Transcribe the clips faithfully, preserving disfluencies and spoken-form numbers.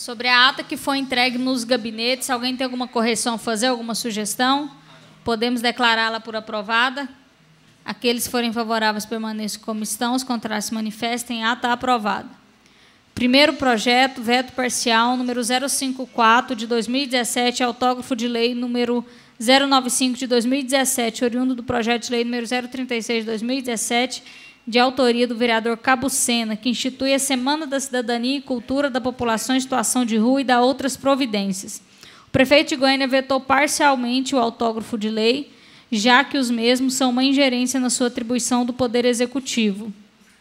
Sobre a ata que foi entregue nos gabinetes, alguém tem alguma correção a fazer, alguma sugestão? Podemos declará-la por aprovada? Aqueles que forem favoráveis permaneçam como estão, os contrários se manifestem. Ata aprovada. Primeiro projeto, veto parcial, número zero cinquenta e quatro, de dois mil e dezessete, autógrafo de lei número zero noventa e cinco, de dois mil e dezessete, oriundo do projeto de lei número zero trinta e seis, de dois mil e dezessete, de autoria do vereador Cabucena, que institui a Semana da Cidadania e Cultura da População em Situação de Rua e dá outras providências. O prefeito de Goiânia vetou parcialmente o autógrafo de lei, já que os mesmos são uma ingerência na sua atribuição do Poder Executivo.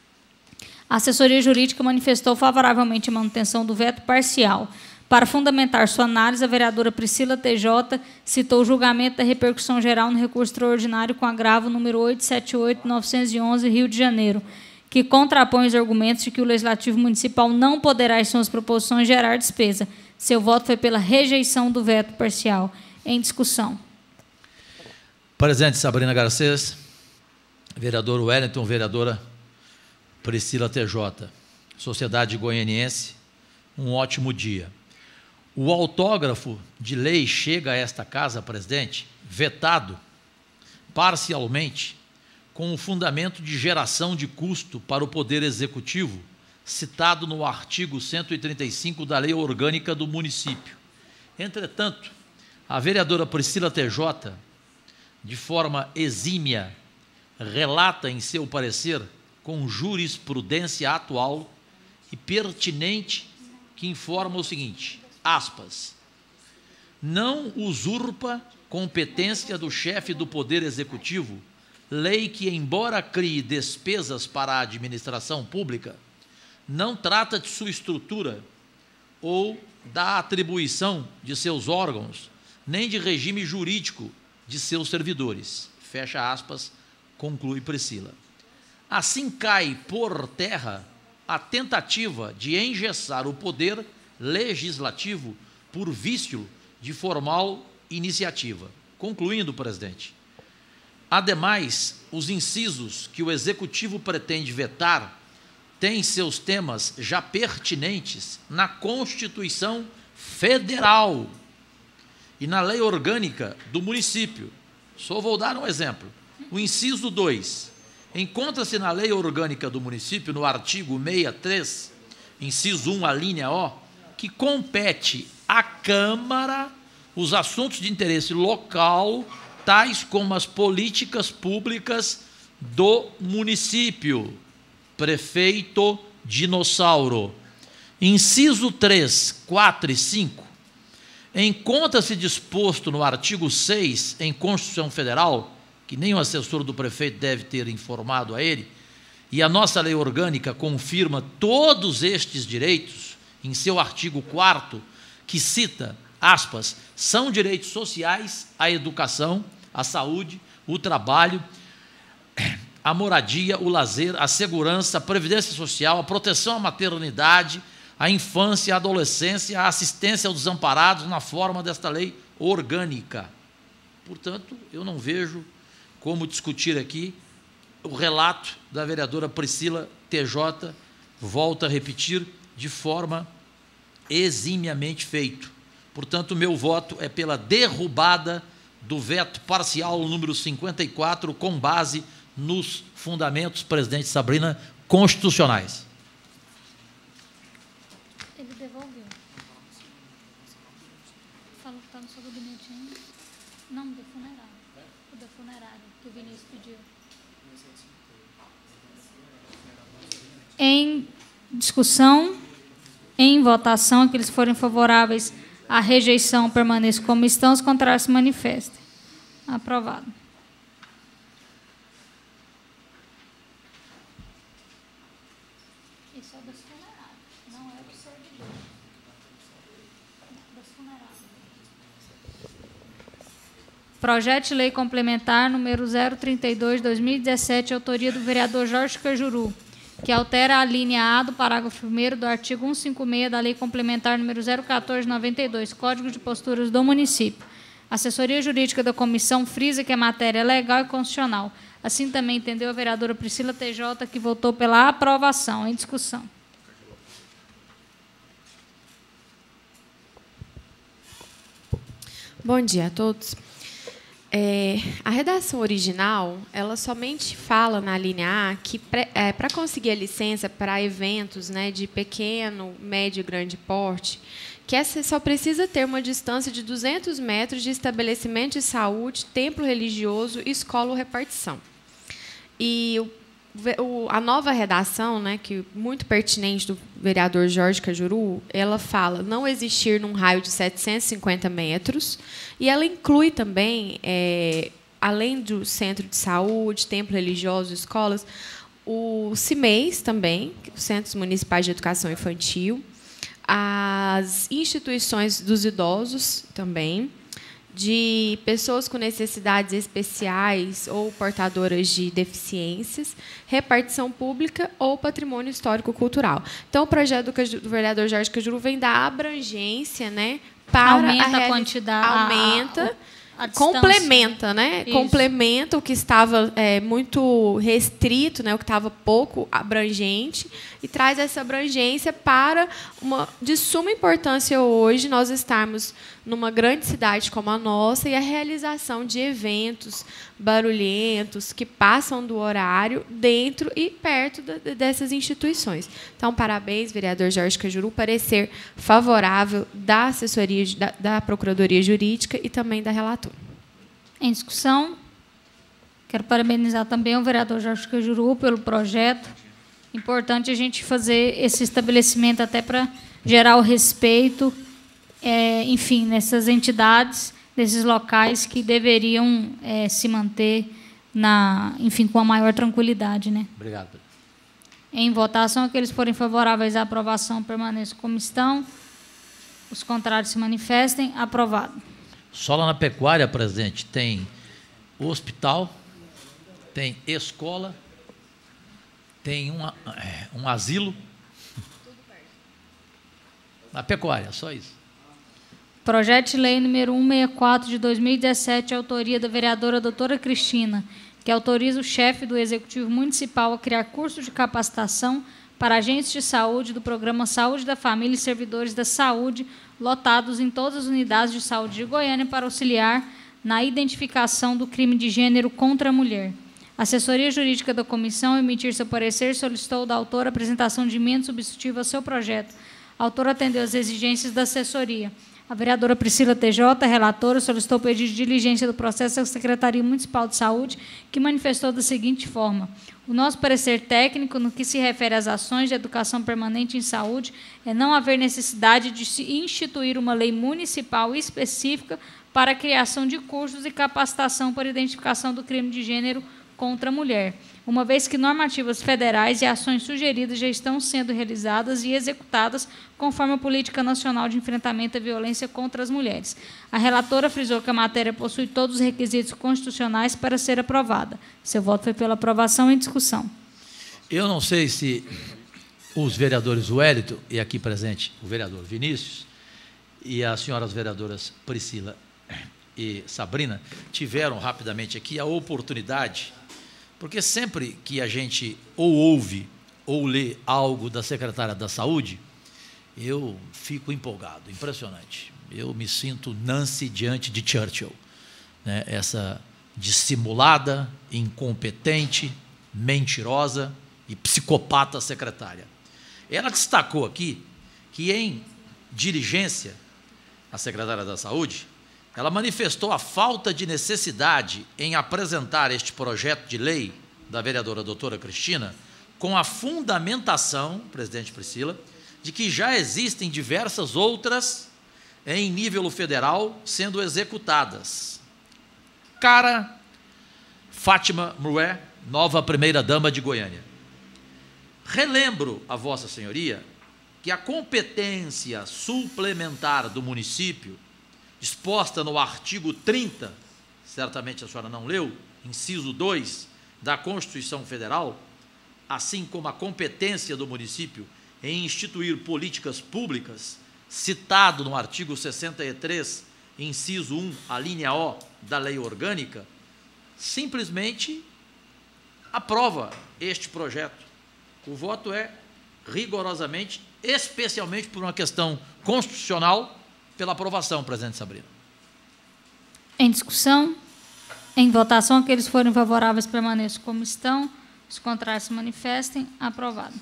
A assessoria jurídica manifestou favoravelmente a manutenção do veto parcial. Para fundamentar sua análise, a vereadora Priscila T J citou o julgamento da repercussão geral no recurso extraordinário com agravo número oitocentos e setenta e oito, novecentos e onze, Rio de Janeiro, que contrapõe os argumentos de que o Legislativo Municipal não poderá, em suas proposições, gerar despesa. Seu voto foi pela rejeição do veto parcial. Em discussão. Presente Sabrina Garcês, vereador Wellington, vereadora Priscila T J. Sociedade Goianiense, um ótimo dia. O autógrafo de lei chega a esta casa, presidente, vetado parcialmente, com o fundamento de geração de custo para o Poder Executivo, citado no artigo cento e trinta e cinco da Lei Orgânica do Município. Entretanto, a vereadora Priscila T J, de forma exímia, relata em seu parecer, com jurisprudência atual e pertinente, que informa o seguinte, aspas, não usurpa competência do chefe do Poder Executivo, lei que, embora crie despesas para a administração pública, não trata de sua estrutura ou da atribuição de seus órgãos, nem de regime jurídico de seus servidores. Fecha aspas, conclui Priscila. Assim cai por terra a tentativa de engessar o poder legislativo por vício de formal iniciativa. Concluindo, presidente, ademais, os incisos que o Executivo pretende vetar têm seus temas já pertinentes na Constituição Federal e na Lei Orgânica do Município. Só vou dar um exemplo. O inciso dois encontra-se na Lei Orgânica do Município, no artigo sessenta e três, inciso um, a linha O, que compete à Câmara os assuntos de interesse local, tais como as políticas públicas do município. Prefeito Dinossauro. Inciso três, quatro e cinco, encontra-se disposto no artigo seis, em Constituição Federal, que nem o assessor do prefeito deve ter informado a ele, e a nossa lei orgânica confirma todos estes direitos, em seu artigo quarto, que cita, aspas, são direitos sociais a educação, a saúde, o trabalho, a moradia, o lazer, a segurança, a previdência social, a proteção à maternidade, a infância, a adolescência, a assistência aos desamparados na forma desta lei orgânica. Portanto, eu não vejo como discutir aqui o relato da vereadora Priscila T J, volto a repetir, de forma eximiamente feito. Portanto, o meu voto é pela derrubada do veto parcial número cinquenta e quatro, com base nos fundamentos, presidente Sabrina, constitucionais. Ele devolveu. Falou que está no seu gabinete ainda. Não, do funerário. O da funerária, que o Vinícius pediu. Em discussão, em votação, aqueles que forem favoráveis à rejeição permaneçam como estão, os contrários se manifestem. Aprovado. Isso é das funerárias, não é do servidor. Das funerárias. Projeto de lei complementar número zero trinta e dois, dois mil e dezessete, autoria do vereador Jorge Cajuru, que altera a linha A do parágrafo primeiro do artigo cento e cinquenta e seis da Lei Complementar número zero quatorze, noventa e dois, Código de Posturas do Município. A assessoria jurídica da comissão frisa que a matéria é legal e constitucional. Assim também entendeu a vereadora Priscila T J, que votou pela aprovação. Em discussão. Bom dia a todos. É, a redação original, ela somente fala na linha A que é, para conseguir a licença para eventos, né, de pequeno, médio e grande porte, que essa só precisa ter uma distância de duzentos metros de estabelecimento de saúde, templo religioso, escola ou repartição. E o, o, a nova redação, né, que muito pertinente do vereador Jorge Cajuru, ela fala não existir num raio de setecentos e cinquenta metros, e ela inclui também, é, além do centro de saúde, templo religioso, escolas, o CIMEIs também, os Centros Municipais de Educação Infantil, as instituições dos idosos também, de pessoas com necessidades especiais ou portadoras de deficiências, repartição pública ou patrimônio histórico-cultural. Então, o projeto do vereador Jorge Cajuru vem da abrangência, né, para aumenta a, a quantidade, aumenta, a, a, a complementa, né, Isso. complementa o que estava é, muito restrito, né, o que estava pouco abrangente, e traz essa abrangência para uma de suma importância hoje nós estarmos numa grande cidade como a nossa e a realização de eventos barulhentos que passam do horário dentro e perto de, dessas instituições. Então, parabéns, vereador Jorge Cajuru, parecer favorável da assessoria da, da Procuradoria Jurídica e também da relatora. Em discussão, quero parabenizar também o vereador Jorge Cajuru pelo projeto. Importante a gente fazer esse estabelecimento até para gerar o respeito, é, enfim, nessas entidades, nesses locais que deveriam é, se manter na, enfim, com a maior tranquilidade, né? Obrigado. Em votação, aqueles que forem favoráveis à aprovação permaneçam como estão. Os contrários se manifestem. Aprovado. Só lá na pecuária, presidente, tem hospital, tem escola, tem um, um asilo. Na pecuária, só isso. Projeto de lei número cento e sessenta e quatro de dois mil e dezessete, autoria da vereadora doutora Cristina, que autoriza o chefe do Executivo Municipal a criar cursos de capacitação para agentes de saúde do Programa Saúde da Família e servidores da saúde lotados em todas as unidades de saúde de Goiânia para auxiliar na identificação do crime de gênero contra a mulher. A assessoria jurídica da comissão, ao emitir seu parecer, solicitou da autora a apresentação de emenda substitutiva ao seu projeto. A autora atendeu às exigências da assessoria. A vereadora Priscila T J, relatora, solicitou o pedido de diligência do processo à Secretaria Municipal de Saúde, que manifestou da seguinte forma: o nosso parecer técnico, no que se refere às ações de educação permanente em saúde, é não haver necessidade de se instituir uma lei municipal específica para a criação de cursos e capacitação para identificação do crime de gênero contra a mulher, uma vez que normativas federais e ações sugeridas já estão sendo realizadas e executadas conforme a Política Nacional de Enfrentamento à Violência contra as Mulheres. A relatora frisou que a matéria possui todos os requisitos constitucionais para ser aprovada. Seu voto foi pela aprovação em discussão. Eu não sei se os vereadores Wellington, e aqui presente o vereador Vinícius, e as senhoras vereadoras Priscila e Sabrina, tiveram rapidamente aqui a oportunidade. Porque sempre que a gente ou ouve ou lê algo da secretária da Saúde, eu fico empolgado, impressionante. Eu me sinto Nancy diante de Churchill, né? Essa dissimulada, incompetente, mentirosa e psicopata secretária. Ela destacou aqui que, em diligência, a secretária da Saúde, ela manifestou a falta de necessidade em apresentar este projeto de lei da vereadora doutora Cristina com a fundamentação, presidente Priscila, de que já existem diversas outras em nível federal sendo executadas. Cara Fátima Mrué, nova primeira-dama de Goiânia. Relembro a Vossa Senhoria que a competência suplementar do município, disposta no artigo trinta, certamente a senhora não leu, inciso dois da Constituição Federal, assim como a competência do município em instituir políticas públicas, citado no artigo sessenta e três, inciso um, a linha O da Lei Orgânica, simplesmente aprova este projeto. O voto é rigorosamente, especialmente por uma questão constitucional, pela aprovação, presidente Sabrina. Em discussão? Em votação, aqueles que forem favoráveis permaneçam como estão. Os contrários se manifestem. Aprovado.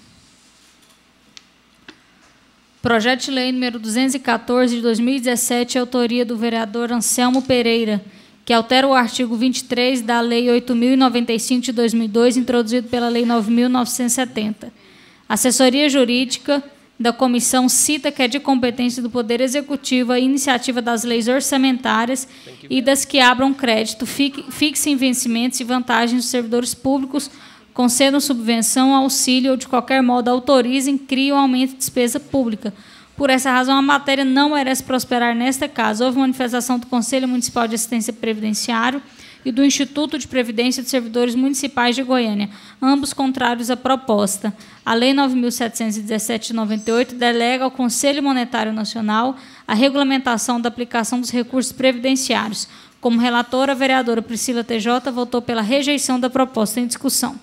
Projeto de lei número duzentos e quatorze, de dois mil e dezessete, autoria do vereador Anselmo Pereira, que altera o artigo vinte e três da Lei oito mil e noventa e cinco, de dois mil e dois, introduzido pela Lei nove mil novecentos e setenta. A assessoria jurídica da comissão cita que é de competência do Poder Executivo a iniciativa das leis orçamentárias e das que abram crédito, fixem vencimentos e vantagens dos servidores públicos, concedam subvenção, auxílio ou, de qualquer modo, autorizem, criem ou aumentem despesa pública. Por essa razão, a matéria não merece prosperar nesta casa. Houve manifestação do Conselho Municipal de Assistência Previdenciária e do Instituto de Previdência de Servidores Municipais de Goiânia, ambos contrários à proposta. A Lei nove mil setecentos e dezessete, de noventa e oito, delega ao Conselho Monetário Nacional a regulamentação da aplicação dos recursos previdenciários. Como relatora, a vereadora Priscila T J votou pela rejeição da proposta em discussão.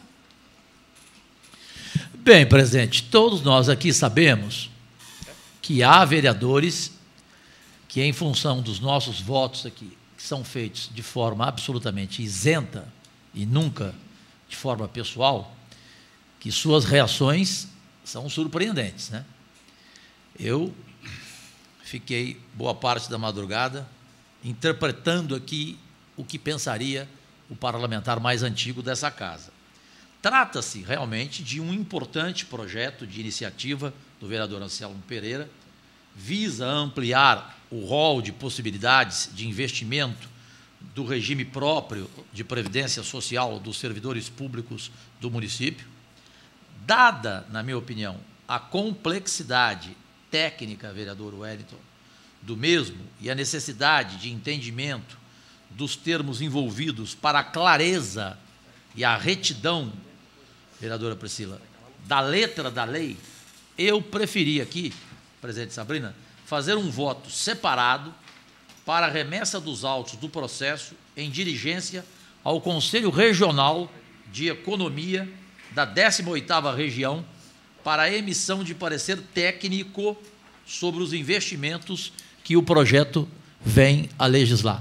Bem, presidente, todos nós aqui sabemos que há vereadores que, em função dos nossos votos aqui, que são feitos de forma absolutamente isenta e nunca de forma pessoal, que suas reações são surpreendentes, né? Eu fiquei boa parte da madrugada interpretando aqui o que pensaria o parlamentar mais antigo dessa casa. Trata-se realmente de um importante projeto de iniciativa do vereador Anselmo Pereira, visa ampliar o rol de possibilidades de investimento do regime próprio de previdência social dos servidores públicos do município. Dada, na minha opinião, a complexidade técnica, vereador Wellington, do mesmo e a necessidade de entendimento dos termos envolvidos para a clareza e a retidão, vereadora Priscila, da letra da lei, eu preferi aqui, presidente Sabrina, fazer um voto separado para a remessa dos autos do processo em diligência ao Conselho Regional de Economia da décima oitava Região para a emissão de parecer técnico sobre os investimentos que o projeto vem a legislar.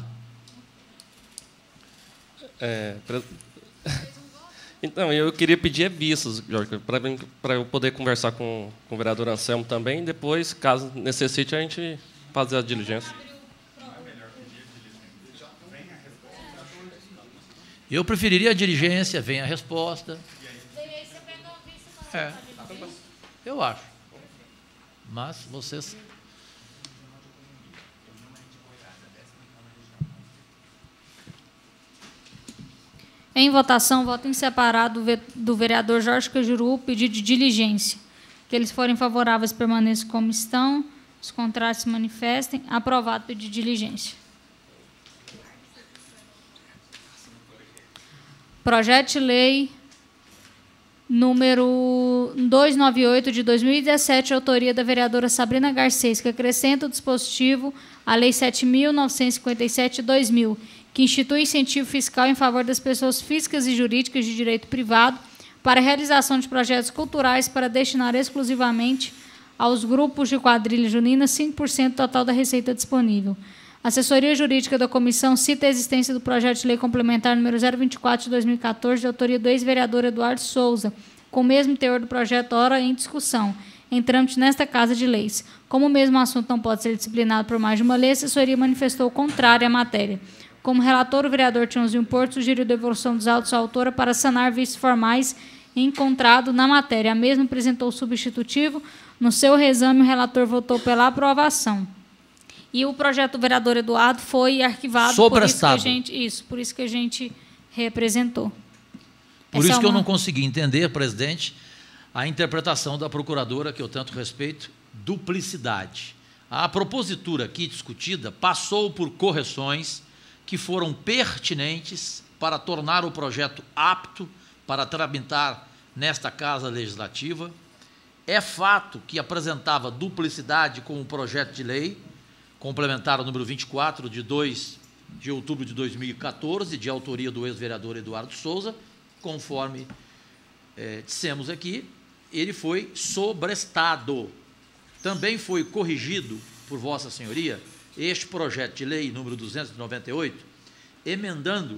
É, pre... Então, eu queria pedir vistos, Jorge, para eu poder conversar com, com o vereador Anselmo também. Depois, caso necessite, a gente fazer a diligência. Eu preferiria a diligência, vem a resposta. É, eu acho. Mas vocês... Em votação, voto em separado do vereador Jorge Cajuru, pedido de diligência. Que eles forem favoráveis, permaneçam como estão. Os contrários se manifestem. Aprovado o pedido de diligência. Projeto de lei número duzentos e noventa e oito, de dois mil e dezessete, autoria da vereadora Sabrina Garcês, que acrescenta o dispositivo à Lei sete mil novecentos e cinquenta e sete de dois mil, que institui incentivo fiscal em favor das pessoas físicas e jurídicas de direito privado para a realização de projetos culturais para destinar exclusivamente aos grupos de quadrilha junina cinco por cento total da receita disponível. A assessoria jurídica da comissão cita a existência do projeto de lei complementar número zero vinte e quatro de dois mil e quatorze, de autoria do ex-vereador Eduardo Souza, com o mesmo teor do projeto ora em discussão, em trâmite nesta Casa de Leis. Como o mesmo assunto não pode ser disciplinado por mais de uma lei, a assessoria manifestou o contrário à matéria. Como relator, o vereador Tiãozinho Porto sugeriu a devolução dos autos à autora para sanar vícios formais encontrado na matéria. A mesma apresentou o substitutivo. No seu reexame, o relator votou pela aprovação. E o projeto do vereador Eduardo foi arquivado. Sobrestado. Por isso que a gente, isso, por isso que a gente representou. Por Essa isso é que eu uma... não consegui entender, presidente, a interpretação da procuradora, que eu tanto respeito, duplicidade. A propositura aqui discutida passou por correções que foram pertinentes para tornar o projeto apto para tramitar nesta Casa Legislativa. É fato que apresentava duplicidade com o projeto de lei complementar número vinte e quatro, de dois de outubro de dois mil e quatorze, de autoria do ex-vereador Eduardo Souza, conforme é, dissemos aqui, ele foi sobrestado. Também foi corrigido por Vossa Senhoria este projeto de lei número duzentos e noventa e oito, emendando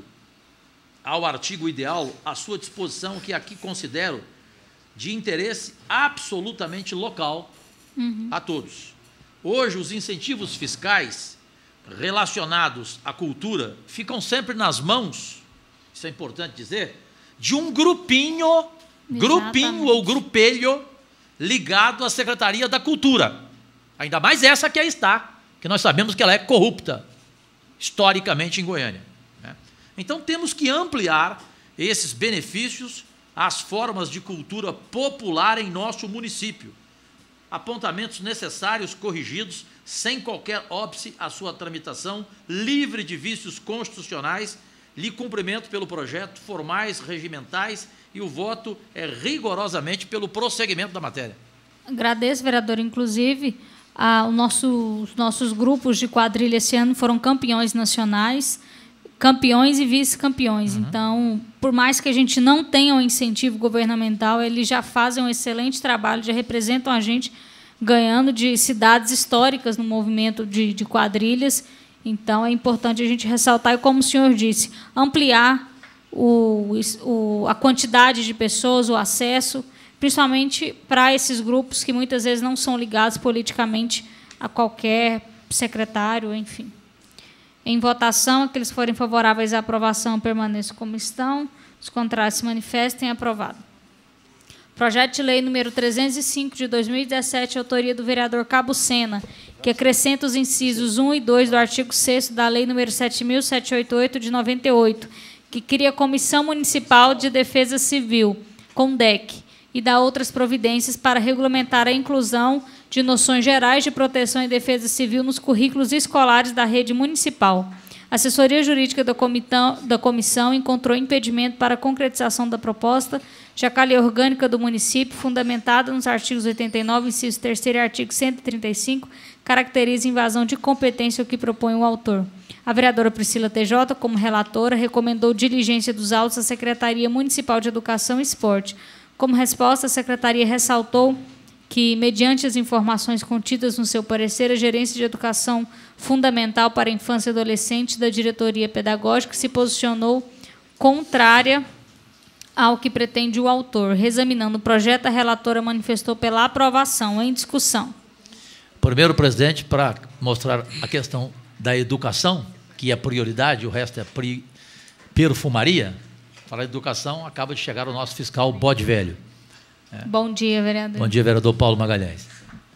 ao artigo ideal a sua disposição, que aqui considero de interesse absolutamente local uhum. a todos. Hoje, os incentivos fiscais relacionados à cultura ficam sempre nas mãos, isso é importante dizer, de um grupinho, Exatamente. grupinho ou grupelho ligado à Secretaria da Cultura. Ainda mais essa que aí está, que nós sabemos que ela é corrupta, historicamente, em Goiânia. Né? Então, temos que ampliar esses benefícios às formas de cultura popular em nosso município. Apontamentos necessários, corrigidos, sem qualquer óbice à sua tramitação, livre de vícios constitucionais, lhe cumprimento pelo projeto, formais, regimentais, e o voto é rigorosamente pelo prosseguimento da matéria. Agradeço, vereador. Inclusive, a, o nosso, os nossos grupos de quadrilha esse ano foram campeões nacionais, campeões e vice-campeões. Uhum. Então, por mais que a gente não tenha um incentivo governamental, eles já fazem um excelente trabalho, já representam a gente ganhando de cidades históricas no movimento de, de quadrilhas. Então, é importante a gente ressaltar e, como o senhor disse, ampliar o, o, a quantidade de pessoas, o acesso, principalmente para esses grupos que muitas vezes não são ligados politicamente a qualquer secretário, enfim. Em votação, aqueles que forem favoráveis à aprovação permaneçam como estão, os contrários se manifestem. Aprovado. Projeto de lei número trezentos e cinco de dois mil e dezessete, autoria do vereador Cabo Sena, que acrescenta os incisos um e dois do artigo sexto da lei número sete mil setecentos e oitenta e oito de noventa e oito, que cria a Comissão Municipal de Defesa Civil, CONDEC, e dá outras providências para regulamentar a inclusão de noções gerais de proteção e defesa civil nos currículos escolares da rede municipal. A assessoria jurídica da, comitão, da comissão encontrou impedimento para a concretização da proposta, já que a lei orgânica do município, fundamentada nos artigos oitenta e nove, inciso terceiro e artigo cento e trinta e cinco, caracteriza invasão de competência o que propõe o autor. A vereadora Priscila T J, como relatora, recomendou diligência dos autos à Secretaria Municipal de Educação e Esporte. Como resposta, a Secretaria ressaltou que, mediante as informações contidas no seu parecer, a Gerência de Educação Fundamental para a Infância e Adolescente da Diretoria Pedagógica se posicionou contrária ao que pretende o autor. Reexaminando o projeto, a relatora manifestou pela aprovação. Em discussão. Primeiro, presidente, para mostrar a questão da educação, que é prioridade, o resto é pri, perfumaria. Falar de educação, acaba de chegar o nosso fiscal Bode Velho. É. Bom dia, vereador. Bom dia, vereador Paulo Magalhães.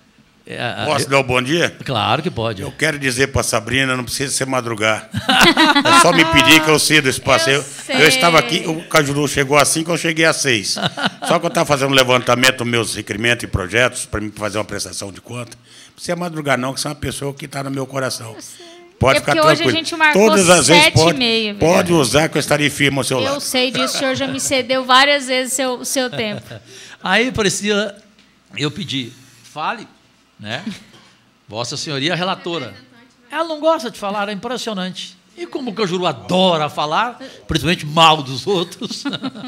É, Posso eu... dar o bom dia? Claro que pode. Eu quero dizer para a Sabrina, não precisa ser madrugar. É só me pedir que eu cedo esse passeio. Eu, eu estava aqui, o Cajuru chegou às cinco, eu cheguei às seis. Só que eu estava fazendo um levantamento dos meus requerimentos e projetos para me fazer uma prestação de conta. Não precisa madrugar não, que você é uma pessoa que está no meu coração. Pode é ficar porque tranquilo. Hoje a gente marcou Todas as vezes pode, meia, pode usar que eu estarei firme ao seu eu lado. Eu sei disso, o senhor já me cedeu várias vezes o seu, seu tempo. Aí, Priscila, eu pedi, fale, né? Vossa Senhoria, a relatora. Ela não gosta de falar, é impressionante. E como o Cajuru adora falar, principalmente mal dos outros.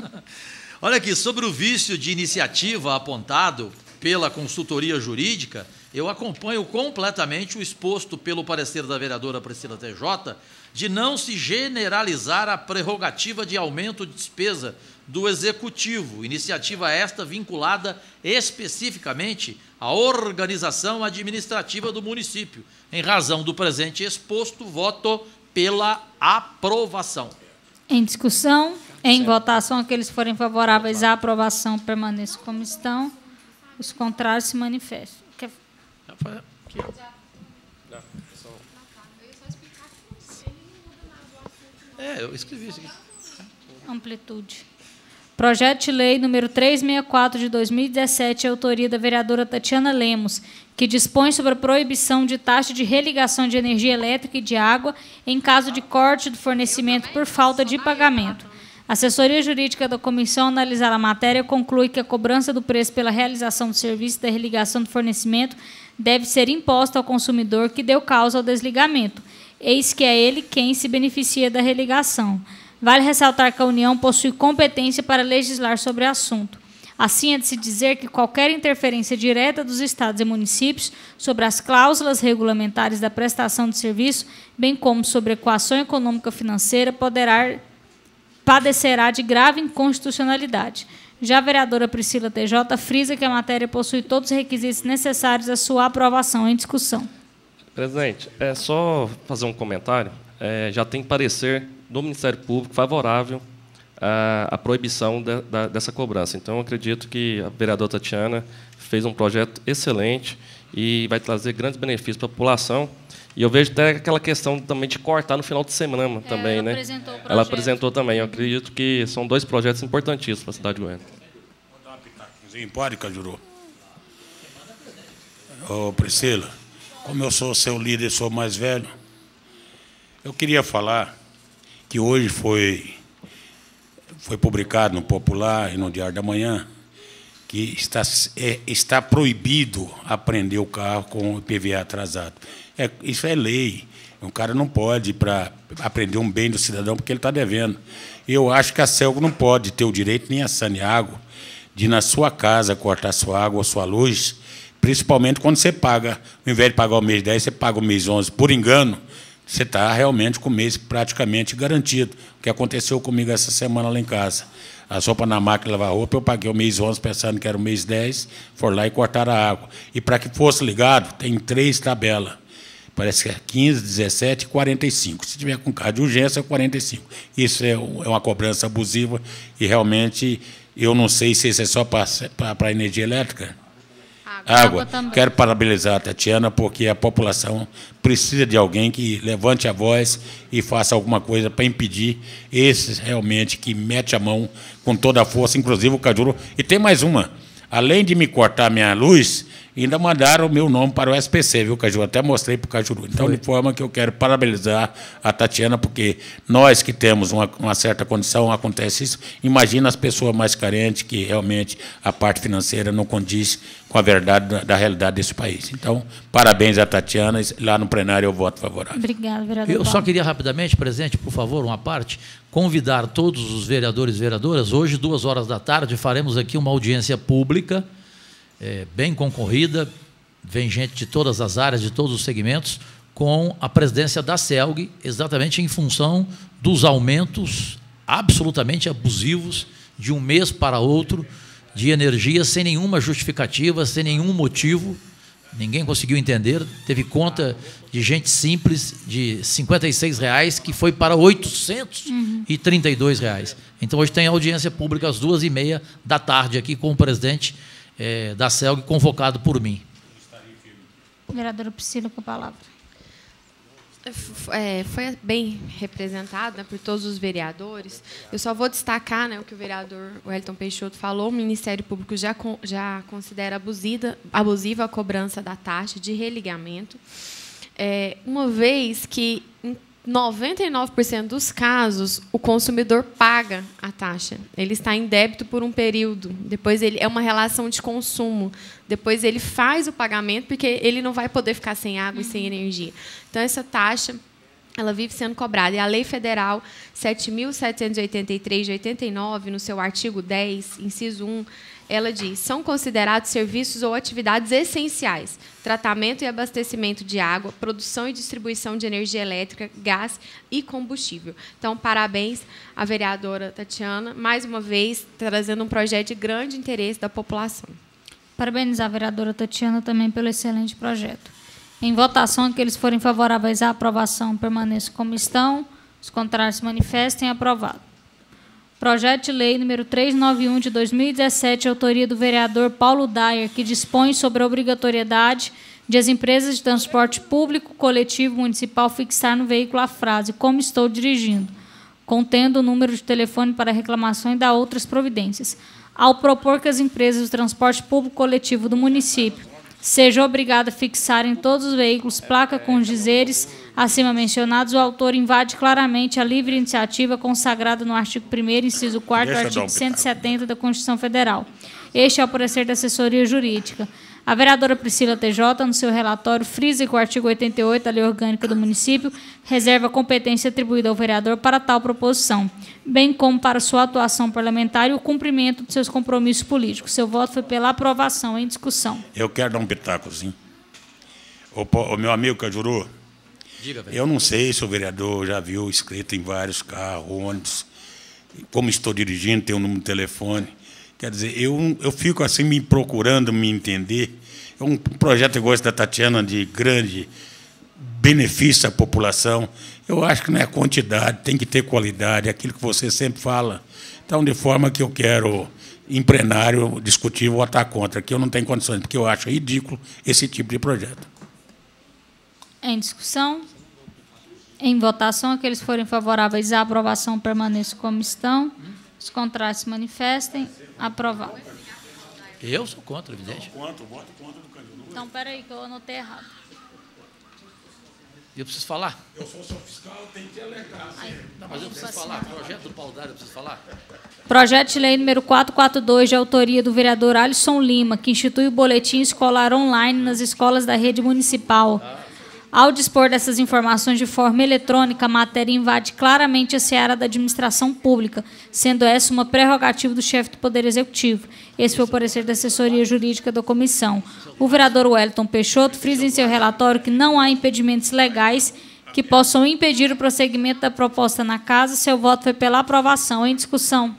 Olha aqui, sobre o vício de iniciativa apontado pela consultoria jurídica, eu acompanho completamente o exposto pelo parecer da vereadora Priscila T J de não se generalizar a prerrogativa de aumento de despesa do Executivo, iniciativa esta vinculada especificamente à organização administrativa do município. Em razão do presente exposto, voto pela aprovação. Em discussão, em certo. Votação, aqueles que forem favoráveis à aprovação permaneçam como estão, os contrários se manifestam. Quer... É, eu escrevi isso aqui. Amplitude. Projeto de lei número trezentos e sessenta e quatro de dois mil e dezessete, autoria da vereadora Tatiana Lemos, que dispõe sobre a proibição de taxa de religação de energia elétrica e de água em caso de corte do fornecimento por falta de pagamento. A assessoria jurídica da comissão, ao analisar a matéria, conclui que a cobrança do preço pela realização do serviço da religação do fornecimento deve ser imposta ao consumidor que deu causa ao desligamento, eis que é ele quem se beneficia da religação. Vale ressaltar que a União possui competência para legislar sobre o assunto. Assim, é de se dizer que qualquer interferência direta dos estados e municípios sobre as cláusulas regulamentares da prestação de serviço, bem como sobre a equação econômica financeira, poderá, padecerá de grave inconstitucionalidade. Já a vereadora Priscila T J frisa que a matéria possui todos os requisitos necessários à sua aprovação em discussão. Presidente, é só fazer um comentário. É, já tem parecer do Ministério Público favorável à, à proibição de, da, dessa cobrança. Então, eu acredito que a vereadora Tatiana fez um projeto excelente e vai trazer grandes benefícios para a população. E eu vejo até aquela questão também de cortar no final de semana É, também, ela né? apresentou o projeto. Ela apresentou também. Eu acredito que são dois projetos importantíssimos para a cidade de Goiânia. Vou dar uma pitaquinha. Pode, Cajuru? Ô, Priscila, como eu sou seu líder, sou mais velho, eu queria falar que hoje foi, foi publicado no Popular e no Diário da Manhã que está, é, está proibido apreender o carro com o I P V A atrasado. É, isso é lei. O cara não pode para apreender um bem do cidadão porque ele está devendo. Eu acho que a Celg não pode ter o direito, nem a Saneago, de, na sua casa, cortar sua água ou sua luz, principalmente quando você paga, ao invés de pagar o mês dez, você paga o mês onze. Por engano, você está realmente com o mês praticamente garantido. O que aconteceu comigo essa semana lá em casa. A sopa na máquina de lavar roupa, eu paguei o mês onze pensando que era o mês dez, foram lá e cortaram a água. E para que fosse ligado, tem três tabelas. Parece que é quinze, dezessete e quarenta e cinco. Se tiver com carro de urgência, é quarenta e cinco. Isso é uma cobrança abusiva e, realmente, eu não sei se isso é só para a energia elétrica. Água. Água. Quero parabenizar a Tatiana, porque a população precisa de alguém que levante a voz e faça alguma coisa para impedir esses realmente que mete a mão com toda a força, inclusive o Cajuru. E tem mais uma. Além de me cortar minha luz, ainda mandaram o meu nome para o S P C, viu, Cajuru? Até mostrei para o Cajuru. Então, de forma que eu quero parabenizar a Tatiana, porque nós que temos uma, uma certa condição, acontece isso. Imagina as pessoas mais carentes, que realmente a parte financeira não condiz com a verdade da, da realidade desse país. Então, parabéns a Tatiana. Lá no plenário eu voto favorável. Obrigada, vereador. Eu só queria rapidamente, presidente, por favor, uma parte, convidar todos os vereadores e vereadoras. Hoje, duas horas da tarde, faremos aqui uma audiência pública, é, bem concorrida, vem gente de todas as áreas, de todos os segmentos, com a presidência da Celg, exatamente em função dos aumentos absolutamente abusivos de um mês para outro de energia, sem nenhuma justificativa, sem nenhum motivo. Ninguém conseguiu entender. Teve conta de gente simples de cinquenta e seis reais que foi para oitocentos e trinta e dois reais. Então, hoje tem audiência pública às duas e meia da tarde aqui com o presidente é, da Celg, convocado por mim. Vereadora Priscila, com a palavra. É, foi bem representada, né, por todos os vereadores. Eu só vou destacar, né, o que o vereador Wellington Peixoto falou. O Ministério Público já, já considera abusiva, abusiva a cobrança da taxa de religamento, é, uma vez que, em noventa e nove por cento dos casos, o consumidor paga a taxa. Ele está em débito por um período. Depois, ele é uma relação de consumo. Depois, ele faz o pagamento, porque ele não vai poder ficar sem água e sem energia. Então, essa taxa, ela vive sendo cobrada. E a Lei Federal sete mil setecentos e oitenta e três, de oitenta e nove, no seu artigo dez, inciso um, ela diz: são considerados serviços ou atividades essenciais: tratamento e abastecimento de água, produção e distribuição de energia elétrica, gás e combustível. Então, parabéns à vereadora Tatiana, mais uma vez, trazendo um projeto de grande interesse da população. Parabenizar a vereadora Tatiana também pelo excelente projeto. Em votação, aqueles que forem favoráveis à aprovação permaneçam como estão, os contrários se manifestem. Aprovado. Projeto de lei número trezentos e noventa e um, de dois mil e dezessete, autoria do vereador Paulo Dyer, que dispõe sobre a obrigatoriedade de as empresas de transporte público coletivo municipal fixar no veículo a frase "como estou dirigindo", contendo o número de telefone para reclamação e dar outras providências. Ao propor que as empresas de transporte público coletivo do município seja obrigada a fixar em todos os veículos placa com os dizeres acima mencionados, o autor invade claramente a livre iniciativa consagrada no artigo primeiro, inciso quarto, do artigo cento e setenta da Constituição Federal. Este é o parecer da assessoria jurídica. A vereadora Priscila T J, no seu relatório, frisa que o artigo oitenta e oito da Lei Orgânica do Município reserva a competência atribuída ao vereador para tal proposição, bem como para sua atuação parlamentar e o cumprimento de seus compromissos políticos. Seu voto foi pela aprovação. Em discussão. Eu quero dar um pitacozinho. O, o meu amigo Cajuru, Diga, eu não sei se o vereador já viu escrito em vários carros, ônibus, como estou dirigindo, tem um número de telefone. Quer dizer, eu, eu fico assim me procurando me entender. É um projeto igual esse da Tatiana, de grande benefício à população. Eu acho que não é quantidade, tem que ter qualidade, é aquilo que você sempre fala. Então, de forma que eu quero, em plenário, discutir, votar contra, que eu não tenho condições, porque eu acho ridículo esse tipo de projeto. Em discussão? Em votação, aqueles que forem favoráveis à aprovação permaneçam como estão. Os contrários se manifestem. Aprovado. Eu sou contra, evidente. Então, espera aí, que eu anotei errado. Eu preciso falar? Eu sou seu fiscal, tem que alegar. Não, mas eu preciso falar. Projeto do Paulo Dário, eu preciso falar. Projeto de lei número quatrocentos e quarenta e dois, de autoria do vereador Alisson Lima, que institui o boletim escolar online nas escolas da rede municipal. Ao dispor dessas informações de forma eletrônica, a matéria invade claramente a seara da administração pública, sendo essa uma prerrogativa do chefe do Poder Executivo. Esse foi o parecer da assessoria jurídica da comissão. O vereador Wellington Peixoto frisa em seu relatório que não há impedimentos legais que possam impedir o prosseguimento da proposta na casa. Seu voto foi pela aprovação. Em discussão.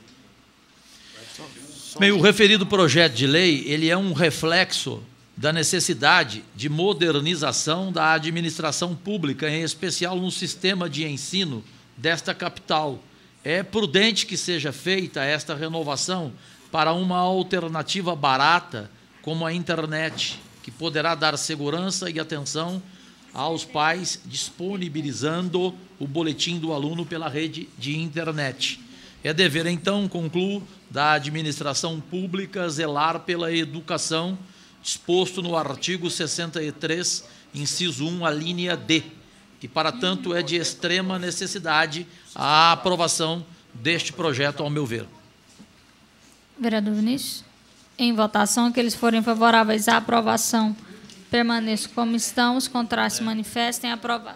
Bem, o referido projeto de lei, ele é um reflexo da necessidade de modernização da administração pública, em especial no sistema de ensino desta capital. É prudente que seja feita esta renovação para uma alternativa barata, como a internet, que poderá dar segurança e atenção aos pais, disponibilizando o boletim do aluno pela rede de internet. É dever, então, concluo, da administração pública zelar pela educação, disposto no artigo sessenta e três, inciso um, a linha D, e, para tanto, é de extrema necessidade a aprovação deste projeto, ao meu ver. Vereador Vinícius. Em votação, aqueles que forem favoráveis à aprovação permaneçam como estão, os contrários se manifestem. Aprovado.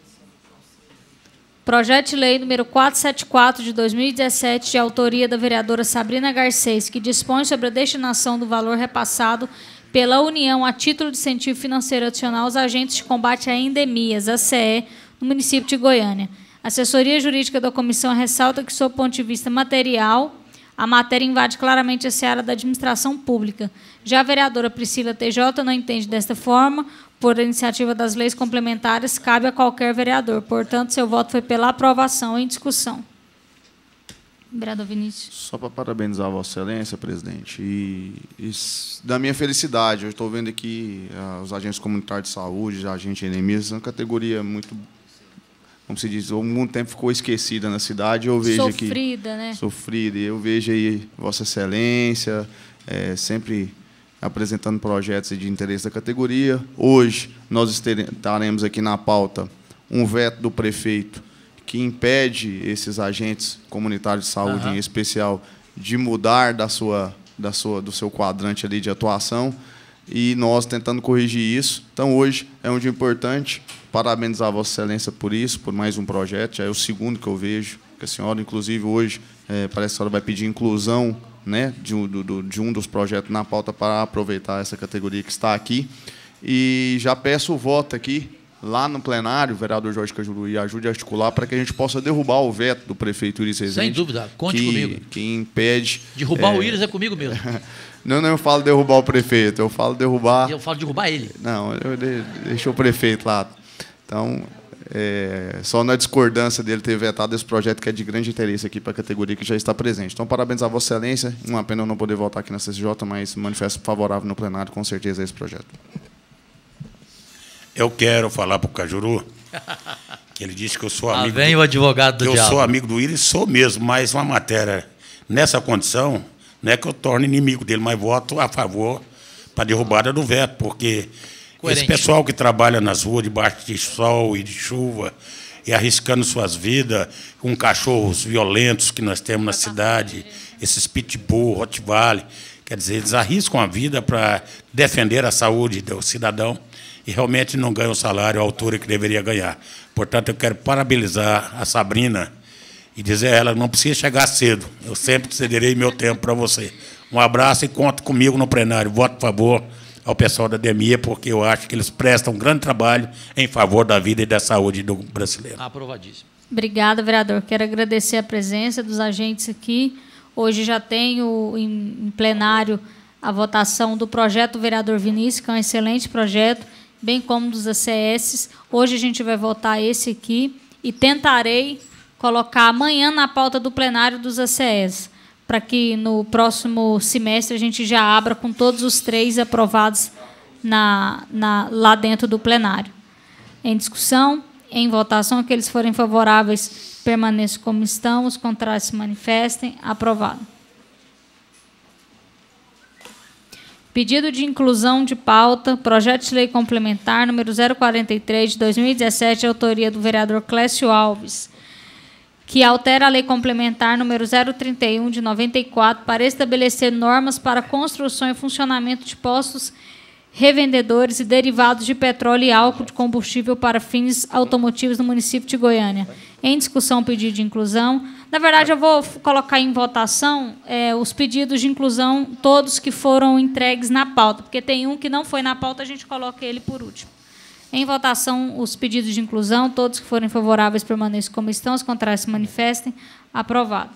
Projeto de lei número quatrocentos e setenta e quatro, de dois mil e dezessete, de autoria da vereadora Sabrina Garcês, que dispõe sobre a destinação do valor repassado pela União a título de incentivo financeiro adicional aos agentes de combate a endemias, A C E, no município de Goiânia. A assessoria jurídica da comissão ressalta que, sob o ponto de vista material, a matéria invade claramente a seara da administração pública. Já a vereadora Priscila T J não entende desta forma, por iniciativa das leis complementares, cabe a qualquer vereador. Portanto, seu voto foi pela aprovação. Em discussão. Vereador Vinícius. Só para parabenizar a Vossa Excelência, presidente, e, e da minha felicidade. Eu estou vendo aqui uh, os agentes comunitários de saúde, os agentes de endemias, é uma categoria muito, como se diz, há algum tempo ficou esquecida na cidade. Eu vejo sofrida, aqui, né? Sofrida. Eu vejo aí Vossa Excelência é, sempre apresentando projetos de interesse da categoria. Hoje, nós estaremos aqui na pauta um veto do prefeito que impede esses agentes comunitários de saúde, uhum. em especial, de mudar da sua, da sua, do seu quadrante ali de atuação, e nós tentando corrigir isso. Então, hoje é um dia importante. Parabenizar a Vossa Excelência por isso, por mais um projeto. Já é o segundo que eu vejo, que a senhora, inclusive, hoje, é, parece que a senhora vai pedir inclusão, né, de, um, do, de um dos projetos na pauta para aproveitar essa categoria que está aqui. E já peço o voto aqui, lá no plenário, o vereador Jorge Cajuru, e ajude a articular para que a gente possa derrubar o veto do prefeito Iris Rezende. Sem dúvida, conte que, comigo. Que impede... Derrubar é... o Iris é comigo mesmo. Não, não, eu falo derrubar o prefeito, eu falo derrubar... Eu falo derrubar ele. Não, eu de... deixa o prefeito lá. Então, é... só na discordância dele ter vetado esse projeto que é de grande interesse aqui para a categoria que já está presente. Então, parabéns a Vossa Excelência. Uma pena eu não poder votar aqui na C C J, mas manifesto favorável no plenário, com certeza, a esse projeto. Eu quero falar para o Cajuru que ele disse que eu sou amigo. Ah, vem do, o advogado do que diabo. Eu sou amigo do Iris, sou mesmo, mas uma matéria nessa condição, não é que eu torne inimigo dele, mas voto a favor para a derrubada do veto, porque coerente. Esse pessoal que trabalha nas ruas debaixo de sol e de chuva e arriscando suas vidas com cachorros violentos que nós temos na cidade, esses pitbull, rottweiler, Quer dizer, eles arriscam a vida para defender a saúde do cidadão e realmente não ganham o salário à altura que deveria ganhar. Portanto, eu quero parabenizar a Sabrina e dizer a ela, não precisa chegar cedo, eu sempre cederei meu tempo para você. Um abraço e conta comigo no plenário. Voto a favor ao pessoal da D M I, porque eu acho que eles prestam um grande trabalho em favor da vida e da saúde do brasileiro. Aprovadíssimo. Obrigada, vereador. Quero agradecer a presença dos agentes aqui. Hoje já tenho em plenário a votação do projeto do vereador Vinícius, que é um excelente projeto, bem como dos A C S. Hoje a gente vai votar esse aqui e tentarei colocar amanhã na pauta do plenário dos A C S, para que no próximo semestre a gente já abra com todos os três aprovados na, na, lá dentro do plenário. Em discussão, em votação, aqueles que forem favoráveis permaneçam como estão, os contrários se manifestem. Aprovado. Pedido de inclusão de pauta, projeto de lei complementar número zero quarenta e três de dois mil e dezessete, autoria do vereador Clécio Alves, que altera a lei complementar número zero trinta e um de noventa e quatro para estabelecer normas para construção e funcionamento de postos revendedores e derivados de petróleo e álcool de combustível para fins automotivos no município de Goiânia. Em discussão, pedido de inclusão. Na verdade, eu vou colocar em votação é, os pedidos de inclusão, todos que foram entregues na pauta, porque tem um que não foi na pauta, a gente coloca ele por último. Em votação, os pedidos de inclusão, todos que forem favoráveis permaneçam como estão, os contrários se manifestem. Aprovado.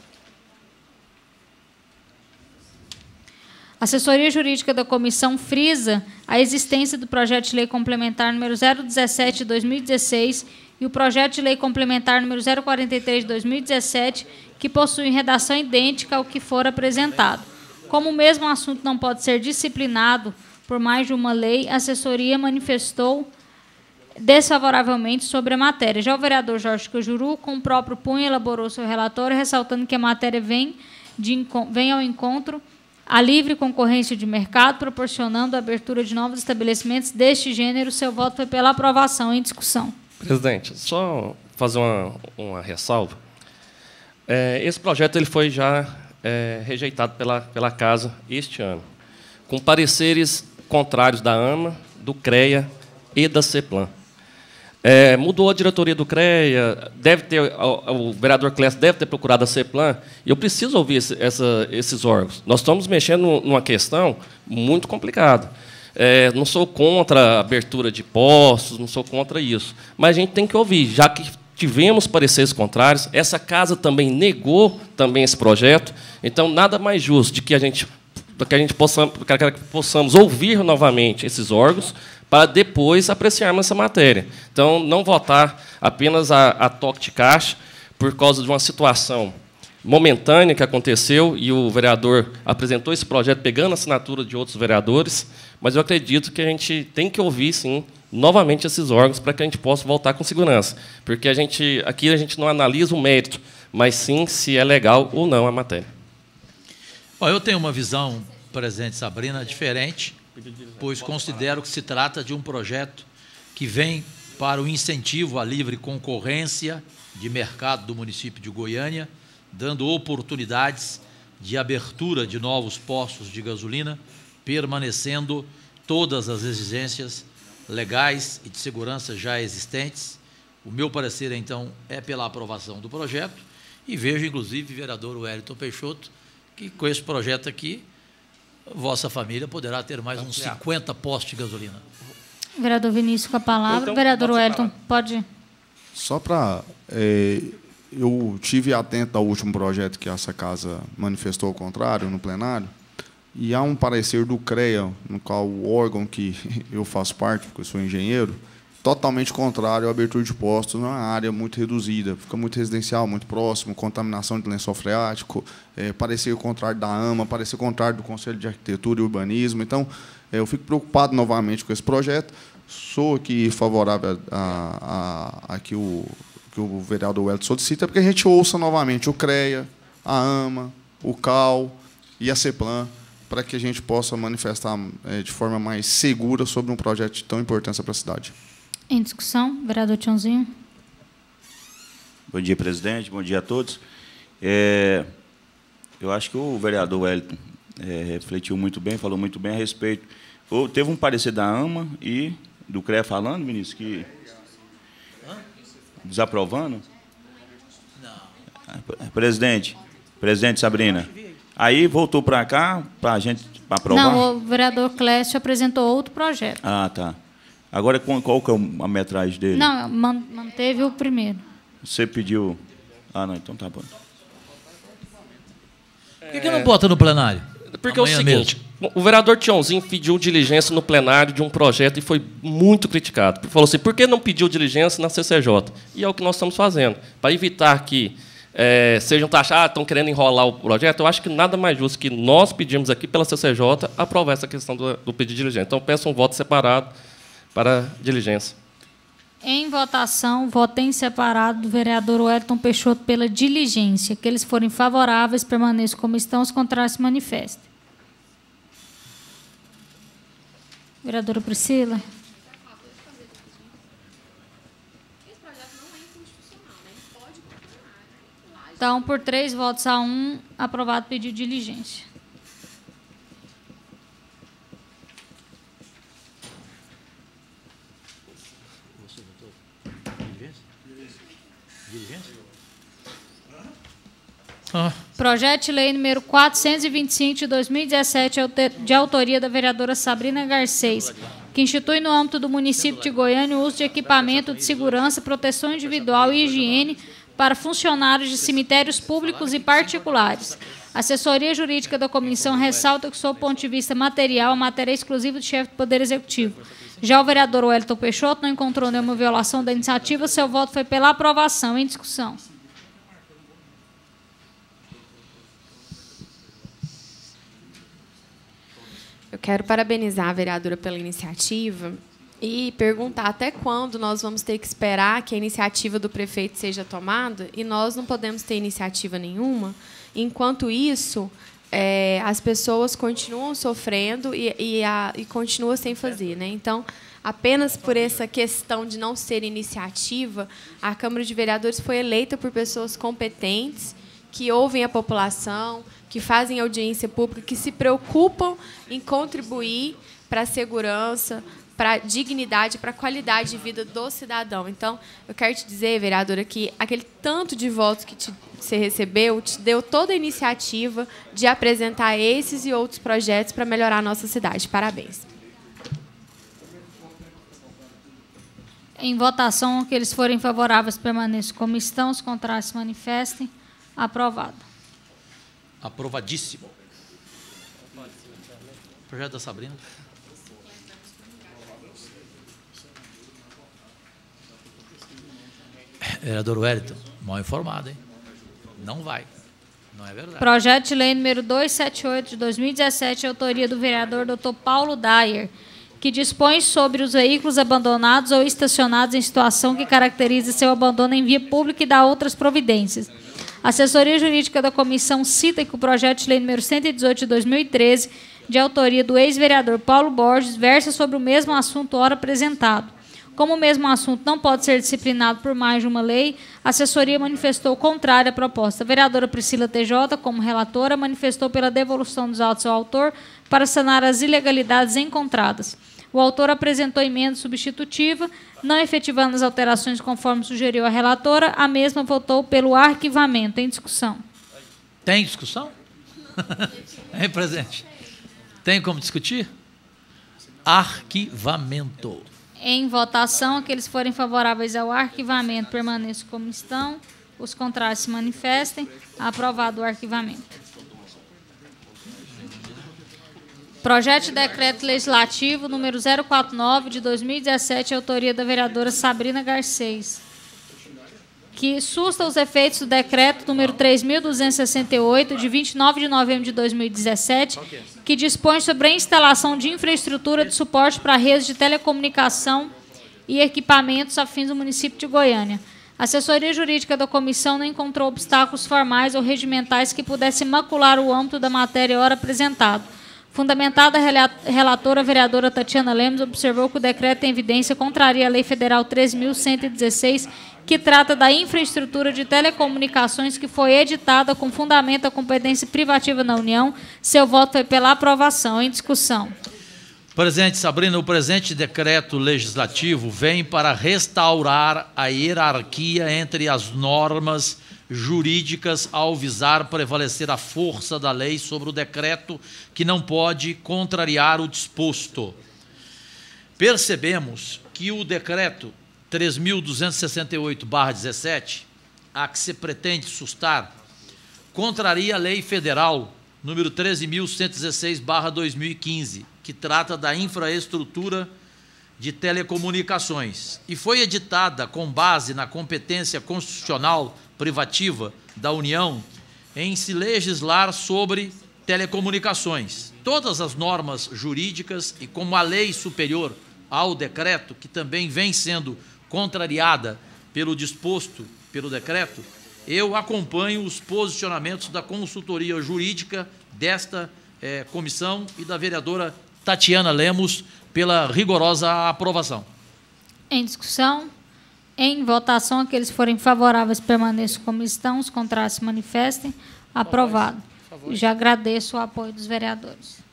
A assessoria jurídica da comissão frisa a existência do projeto de lei complementar número zero dezessete de dois mil e dezesseis e o projeto de lei complementar número zero quarenta e três de dois mil e dezessete, que possuem redação idêntica ao que for apresentado. Como o mesmo assunto não pode ser disciplinado por mais de uma lei, a assessoria manifestou desfavoravelmente sobre a matéria. Já o vereador Jorge Cajuru, com o próprio punho, elaborou seu relatório, ressaltando que a matéria vem, de, vem ao encontro à livre concorrência de mercado, proporcionando a abertura de novos estabelecimentos deste gênero. Seu voto foi pela aprovação. Em discussão. Presidente, só fazer uma, uma ressalva. É, esse projeto ele foi já é, rejeitado pela, pela Casa este ano, com pareceres contrários da AMA, do CREA e da CEPLAN. É, mudou a diretoria do CREA, deve ter, o, o vereador Clécio deve ter procurado a CEPLAN, e eu preciso ouvir esse, essa, esses órgãos. Nós estamos mexendo numa questão muito complicada. É, não sou contra a abertura de postos, não sou contra isso, mas a gente tem que ouvir, já que tivemos pareceres contrários, essa casa também negou também esse projeto, então nada mais justo de que a gente, que a gente possa, que possamos ouvir novamente esses órgãos, para depois apreciarmos essa matéria. Então, não votar apenas a, a toque de caixa por causa de uma situação momentânea que aconteceu e o vereador apresentou esse projeto pegando a assinatura de outros vereadores, mas eu acredito que a gente tem que ouvir, sim, novamente esses órgãos para que a gente possa voltar com segurança, porque a gente, aqui a gente não analisa o mérito, mas sim se é legal ou não a matéria. Bom, eu tenho uma visão, presidente Sabrina, diferente, pois considero que se trata de um projeto que vem para o incentivo à livre concorrência de mercado do município de Goiânia, dando oportunidades de abertura de novos postos de gasolina, permanecendo todas as exigências legais e de segurança já existentes. O meu parecer, então, é pela aprovação do projeto e vejo, inclusive, o vereador Wellington Peixoto, que com esse projeto aqui, vossa família poderá ter mais uns cinquenta postos de gasolina. Vereador Vinícius com a palavra. Então, vereador Wellington, pode. Só para... É, eu tive atento ao último projeto que essa casa manifestou ao contrário, no plenário, e há um parecer do CREA, no qual o órgão que eu faço parte, porque eu sou engenheiro, totalmente contrário à abertura de postos numa área muito reduzida, fica muito residencial, muito próximo, contaminação de lençol freático, é, parecer o contrário da AMA, parecer o contrário do Conselho de Arquitetura e Urbanismo. Então, é, eu fico preocupado novamente com esse projeto. Sou aqui favorável a, a, a que, o, que o vereador Wellington solicita, porque a gente ouça novamente o CREA, a AMA, o CAL e a CEPLAN, para que a gente possa manifestar é, de forma mais segura sobre um projeto de tão importância para a cidade. Em discussão, vereador Tiãozinho. Bom dia, presidente. Bom dia a todos. É, eu acho que o vereador Wellington é, refletiu muito bem, falou muito bem a respeito. Ou, teve um parecer da AMA e do C R E A falando, ministro, que... Desaprovando? Não. Presidente, presidente Sabrina, aí voltou para cá, para a gente pra aprovar? Não, o vereador Clécio apresentou outro projeto. Ah, tá. Agora, qual que é a metragem dele? Não, manteve o primeiro. Você pediu... Ah, não, então tá bom. Por que, que não bota no plenário? Porque Amanhã é o seguinte, mesmo. O vereador Tionzinho pediu diligência no plenário de um projeto e foi muito criticado. Falou assim, por que não pediu diligência na C C J? E é o que nós estamos fazendo. Para evitar que é, sejam taxados, ah, estão querendo enrolar o projeto, eu acho que nada mais justo que nós pedimos aqui pela C C J aprovar essa questão do, do pedido de diligência. Então, peço um voto separado para diligência. Em votação, voto em separado do vereador Wellington Peixoto pela diligência. Aqueles que forem favoráveis, permaneçam como estão, os contrários se manifestem. Vereadora Priscila. Então, por três votos a um, aprovado o pedido de diligência. Ah. Projeto de lei número quatrocentos e vinte e cinco de dois mil e dezessete, de autoria da vereadora Sabrina Garcês, que institui no âmbito do município de Goiânia o uso de equipamento de segurança, proteção individual e higiene para funcionários de cemitérios públicos e particulares. A assessoria jurídica da comissão ressalta que, sob o ponto de vista material, a matéria é exclusiva do chefe do Poder Executivo. Já o vereador Wellington Peixoto não encontrou nenhuma violação da iniciativa, seu voto foi pela aprovação. Em discussão. Eu quero parabenizar a vereadora pela iniciativa e perguntar até quando nós vamos ter que esperar que a iniciativa do prefeito seja tomada, e nós não podemos ter iniciativa nenhuma. Enquanto isso, é, as pessoas continuam sofrendo e, e, a, e continuam sem fazer, né? Então, apenas por essa questão de não ser iniciativa, a Câmara de Vereadores foi eleita por pessoas competentes, que ouvem a população, que fazem audiência pública, que se preocupam em contribuir para a segurança, para a dignidade, para a qualidade de vida do cidadão. Então, eu quero te dizer, vereadora, que aquele tanto de votos que te, você recebeu te deu toda a iniciativa de apresentar esses e outros projetos para melhorar a nossa cidade. Parabéns. Em votação, aqueles que forem favoráveis permaneçam como estão, os contrários se manifestem. Aprovado. Aprovadíssimo. Projeto da Sabrina. Vereador Wellington, mal informado, hein? Não vai. Não é verdade. Projeto de lei número duzentos e setenta e oito de dois mil e dezessete, autoria do vereador doutor Paulo Dyer, que dispõe sobre os veículos abandonados ou estacionados em situação que caracteriza seu abandono em via pública e dá outras providências. A assessoria jurídica da comissão cita que o projeto de lei número cento e dezoito de dois mil e treze, de autoria do ex-vereador Paulo Borges, versa sobre o mesmo assunto ora apresentado. Como o mesmo assunto não pode ser disciplinado por mais de uma lei, a assessoria manifestou o contrário à proposta. A vereadora Priscila T J, como relatora, manifestou pela devolução dos autos ao autor para sanar as ilegalidades encontradas. O autor apresentou emenda substitutiva, não efetivando as alterações conforme sugeriu a relatora, a mesma votou pelo arquivamento. Em discussão. Tem discussão? Hein, presidente? Tem como discutir? Arquivamento. Em votação, aqueles que forem favoráveis ao arquivamento permaneçam como estão, os contrários se manifestem. Aprovado o arquivamento. Projeto de decreto legislativo número zero quatro nove de dois mil e dezessete, autoria da vereadora Sabrina Garcês, que susta os efeitos do decreto número três mil duzentos e sessenta e oito, de vinte e nove de novembro de dois mil e dezessete, que dispõe sobre a instalação de infraestrutura de suporte para redes de telecomunicação e equipamentos a fins do município de Goiânia. A assessoria jurídica da comissão não encontrou obstáculos formais ou regimentais que pudessem macular o âmbito da matéria ora apresentado. Fundamentada a relatora, a vereadora Tatiana Lemos, observou que o decreto em evidência contraria a Lei Federal três mil cento e dezesseis, que trata da infraestrutura de telecomunicações, que foi editada com fundamento da competência privativa na União. Seu voto foi pela aprovação. Em discussão. Presidente Sabrina, o presente decreto legislativo vem para restaurar a hierarquia entre as normas jurídicas ao visar prevalecer a força da lei sobre o decreto, que não pode contrariar o disposto. Percebemos que o decreto três mil duzentos e sessenta e oito barra dezessete, a que se pretende sustar, contraria a lei federal número treze mil cento e dezesseis barra dois mil e quinze, que trata da infraestrutura de telecomunicações, e foi editada com base na competência constitucional privativa da União em se legislar sobre telecomunicações. Todas as normas jurídicas e como a lei superior ao decreto, que também vem sendo contrariada pelo disposto pelo decreto, eu acompanho os posicionamentos da consultoria jurídica desta eh, comissão e da vereadora Tatiana Lemos pela rigorosa aprovação. Em discussão, em votação, aqueles que forem favoráveis permaneçam como estão, os contrários se manifestem. Aprovado. Já agradeço o apoio dos vereadores.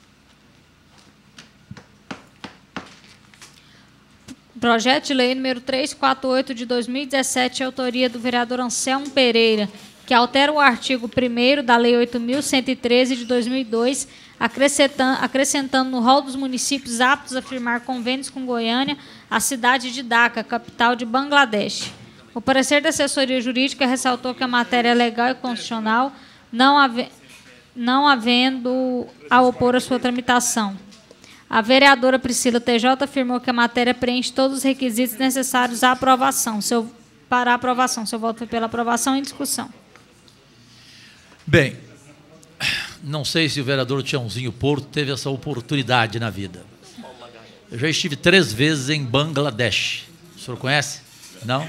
Projeto de lei número trezentos e quarenta e oito de dois mil e dezessete, autoria do vereador Anselmo Pereira, que altera o artigo primeiro da Lei oito mil cento e treze de dois mil e dois, acrescentando, acrescentando no rol dos municípios aptos a firmar convênios com Goiânia a cidade de Dhaka, capital de Bangladesh. O parecer da assessoria jurídica ressaltou que a matéria é legal e constitucional, não, have, não havendo a opor a sua tramitação. A vereadora Priscila T J afirmou que a matéria preenche todos os requisitos necessários à aprovação. Seu, para a aprovação. Seu voto foi pela aprovação. Em discussão. Bem, não sei se o vereador Tiãozinho Porto teve essa oportunidade na vida. Eu já estive três vezes em Bangladesh. O senhor conhece? Não?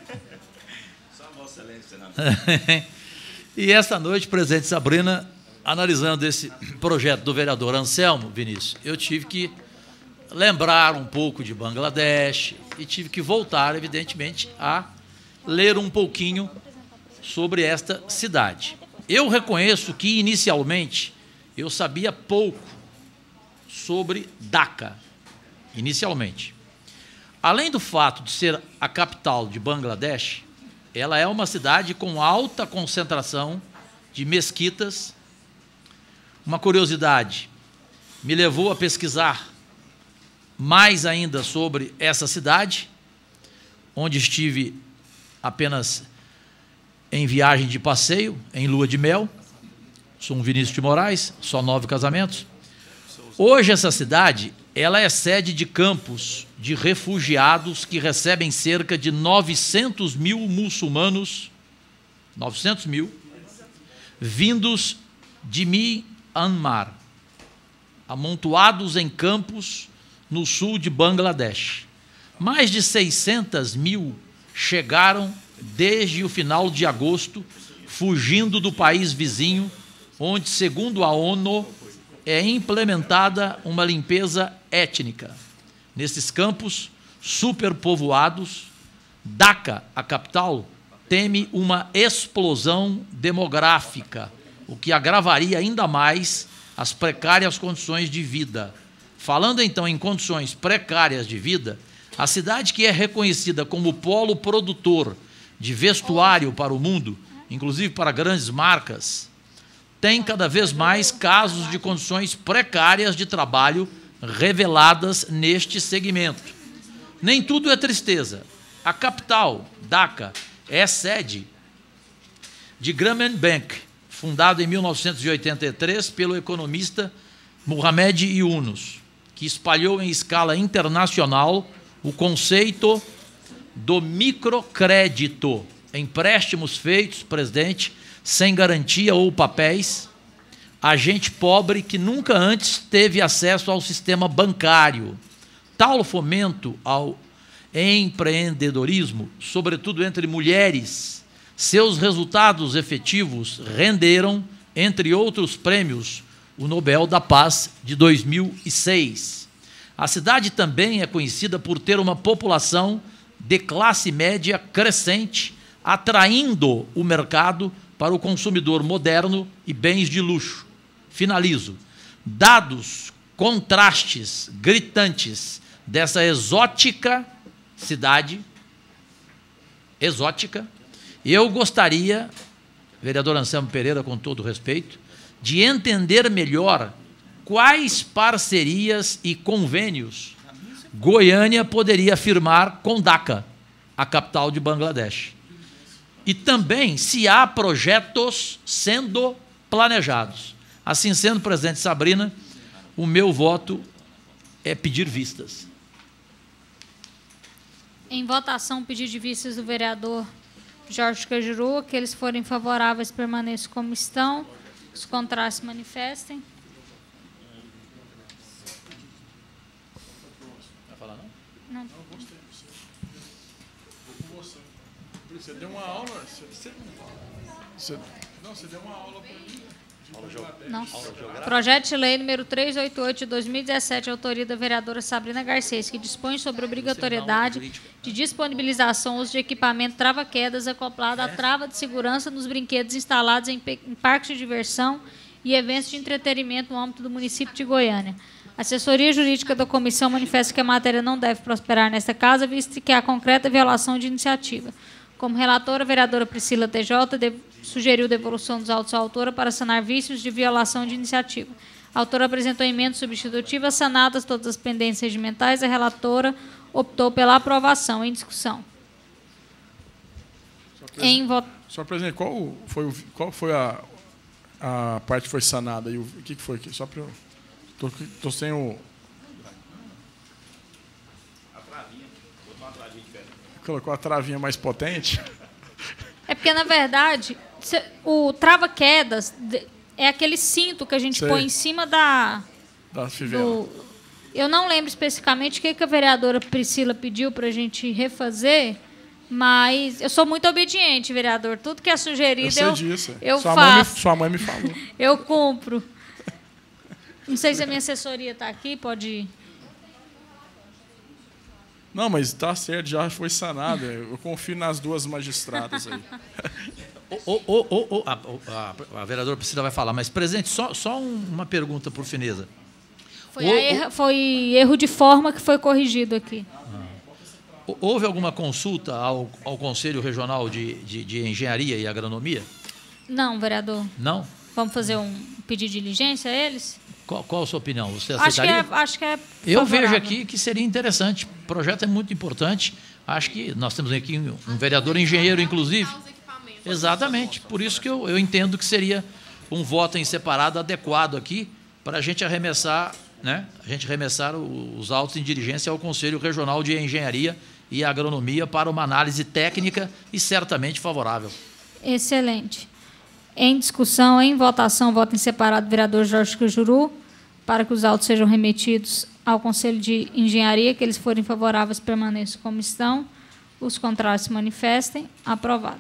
Só Vossa Excelência, não. E esta noite, presidente Sabrina, analisando esse projeto do vereador Anselmo, Vinícius, eu tive que lembrar um pouco de Bangladesh e tive que voltar, evidentemente, a ler um pouquinho sobre esta cidade. Eu reconheço que, inicialmente, eu sabia pouco sobre Dhaka, inicialmente. Além do fato de ser a capital de Bangladesh, ela é uma cidade com alta concentração de mesquitas. Uma curiosidade me levou a pesquisar mais ainda sobre essa cidade, onde estive apenas em viagem de passeio, em lua de mel. Sou um Vinícius de Moraes, só nove casamentos. Hoje essa cidade, ela é sede de campos de refugiados que recebem cerca de novecentos mil muçulmanos, novecentos mil, vindos de Myanmar, amontoados em campos no sul de Bangladesh. Mais de seiscentos mil chegaram desde o final de agosto, fugindo do país vizinho, onde, segundo a ONU, é implementada uma limpeza étnica. Nesses campos superpovoados, Dhaka, a capital, teme uma explosão demográfica, o que agravaria ainda mais as precárias condições de vida. Falando, então, em condições precárias de vida, a cidade que é reconhecida como polo produtor de vestuário para o mundo, inclusive para grandes marcas, tem cada vez mais casos de condições precárias de trabalho reveladas neste segmento. Nem tudo é tristeza. A capital, Dhaka, é sede de Grameen Bank, fundado em mil novecentos e oitenta e três pelo economista Muhammad Yunus, que espalhou em escala internacional o conceito do microcrédito, empréstimos feitos, presidente, sem garantia ou papéis, a gente pobre que nunca antes teve acesso ao sistema bancário. Tal fomento ao empreendedorismo, sobretudo entre mulheres, seus resultados efetivos renderam, entre outros prêmios, o Nobel da Paz de dois mil e seis. A cidade também é conhecida por ter uma população de classe média crescente, atraindo o mercado para o consumidor moderno e bens de luxo. Finalizo. Dados contrastes gritantes dessa exótica cidade, exótica, eu gostaria, vereador Anselmo Pereira, com todo respeito, de entender melhor quais parcerias e convênios Goiânia poderia firmar com Dhaka, a capital de Bangladesh. E também se há projetos sendo planejados. Assim sendo, presidente Sabrina, o meu voto é pedir vistas. Em votação, pedido de vistas do vereador Jorge Cajuru. Aqueles que forem favoráveis permaneçam como estão. Os contrários se manifestem. Vai falar, não? Não. Você deu uma aula. Você, você, não, você deu uma aula para mim. Não. Projeto de lei número trezentos e oitenta e oito de dois mil e dezessete, autoria da vereadora Sabrina Garcês, que dispõe sobre a obrigatoriedade de disponibilização uso de equipamento trava-quedas acoplado à trava de segurança nos brinquedos instalados em, em parques de diversão e eventos de entretenimento no âmbito do município de Goiânia. A assessoria jurídica da comissão manifesta que a matéria não deve prosperar nesta casa, visto que há concreta violação de iniciativa. Como relatora, a vereadora Priscila T J de, sugeriu devolução dos autos à autora para sanar vícios de violação de iniciativa. A autora apresentou emendas substitutivas, sanadas todas as pendências regimentais. A relatora optou pela aprovação. Em discussão. Em voto. Senhor presidente, qual foi, o, qual foi a, a parte que foi sanada? E o, o que foi aqui? Só para eu... Tô, tô sem o... Colocou a travinha mais potente? É porque, na verdade, o trava-quedas é aquele cinto que a gente Sei. põe em cima da... Da fivela. Do, eu não lembro especificamente o que, que a vereadora Priscila pediu para a gente refazer, mas eu sou muito obediente, vereador. Tudo que é sugerido, eu, sei eu, disso. eu sua faço. Mãe me, sua mãe me falou. Eu cumpro. Não sei se a minha assessoria está aqui, pode ir. Não, mas está certo, já foi sanada. Eu confio nas duas magistradas aí. o, o, o, o, a, a, a vereadora Priscila vai falar, mas, presidente, só, só uma pergunta, por fineza. Foi, o, erra, foi erro de forma que foi corrigido aqui. Ah. Houve alguma consulta ao, ao Conselho Regional de, de, de Engenharia e Agronomia? Não, vereador. Não? Vamos fazer um pedido de diligência a eles? Qual, qual a sua opinião? Você aceitaria? Acho que é, acho que é Eu vejo aqui que seria interessante. O projeto é muito importante. Acho que nós temos aqui um, um vereador engenheiro, inclusive. Exatamente. Por isso que eu, eu entendo que seria um voto em separado adequado aqui para a gente arremessar, né? A gente arremessar os autos em diligência ao Conselho Regional de Engenharia e Agronomia para uma análise técnica e certamente favorável. Excelente. Em discussão, em votação, voto em separado, vereador Jorge Cajuru, para que os autos sejam remetidos ao Conselho de Engenharia, que eles forem favoráveis, permaneçam como estão. Os contrários se manifestem. Aprovado.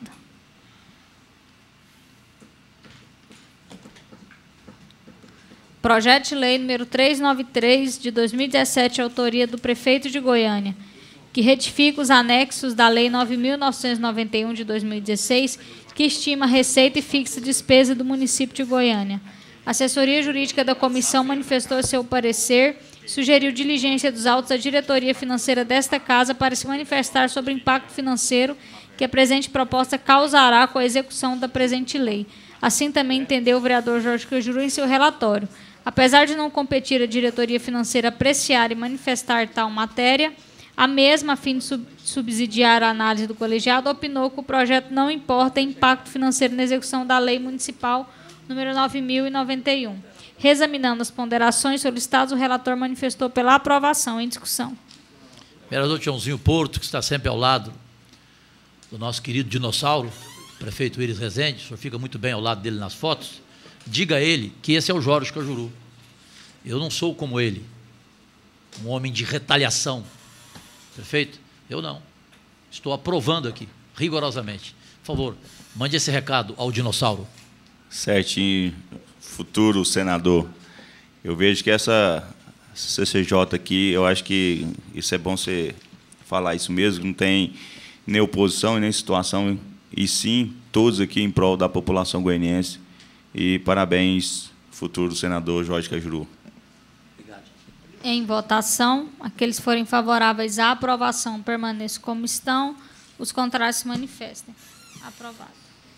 Projeto de lei número trezentos e noventa e três, de dois mil e dezessete, autoria do prefeito de Goiânia, que retifica os anexos da Lei nove mil novecentos e noventa e um, de dois mil e dezesseis, que estima a receita e fixa despesa do município de Goiânia. A assessoria jurídica da comissão manifestou seu parecer, sugeriu diligência dos autos à diretoria financeira desta casa para se manifestar sobre o impacto financeiro que a presente proposta causará com a execução da presente lei. Assim também entendeu o vereador Jorge Cajuru em seu relatório. Apesar de não competir à diretoria financeira apreciar e manifestar tal matéria, a mesma, a fim de subsidiar a análise do colegiado, opinou que o projeto não importa impacto financeiro na execução da Lei Municipal número nove mil e noventa e um. Reexaminando as ponderações solicitadas, o relator manifestou pela aprovação. Em discussão. Vereador Tiãozinho Porto, que está sempre ao lado do nosso querido dinossauro, prefeito Iris Rezende, o senhor fica muito bem ao lado dele nas fotos, diga a ele que esse é o Jorge Cajuru. Eu não sou como ele, um homem de retaliação. Perfeito? Eu não. Estou aprovando aqui, rigorosamente. Por favor, mande esse recado ao dinossauro. Certinho, futuro senador. Eu vejo que essa C C J aqui, eu acho que isso é bom ser falar isso mesmo, não tem nem oposição e nem situação, e sim todos aqui em prol da população goianiense. E parabéns, futuro senador Jorge Cajuru. Em votação, aqueles que forem favoráveis à aprovação permaneçam como estão, os contrários se manifestem. Aprovado.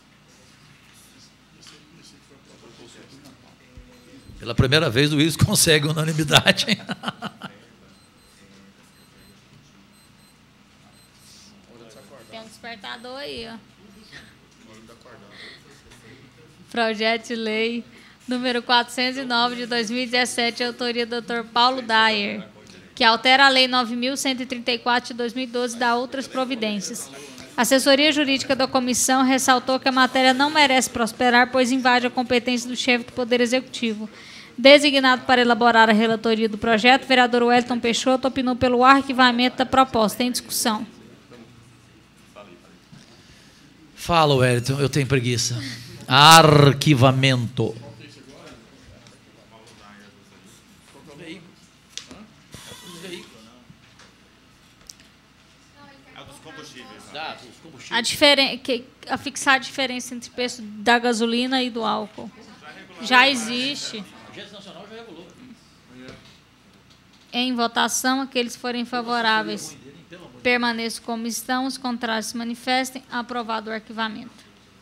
Pela primeira vez, o Luiz consegue unanimidade. Tem um despertador aí, ó. Projeto de lei número quatrocentos e nove de dois mil e dezessete, autoria do doutor Paulo Dyer, que altera a lei nove mil cento e trinta e quatro de dois mil e doze e dá outras providências. A assessoria jurídica da comissão ressaltou que a matéria não merece prosperar, pois invade a competência do chefe do Poder Executivo. Designado para elaborar a relatoria do projeto, o vereador Wellington Peixoto opinou pelo arquivamento da proposta. Em discussão. Fala, Wellington, eu tenho preguiça. Arquivamento. A, diferen... que... a fixar a diferença entre o preço da gasolina e do álcool. Já existe. Em votação, aqueles que forem favoráveis permaneçam como estão, os contrários se manifestem. Aprovado o arquivamento.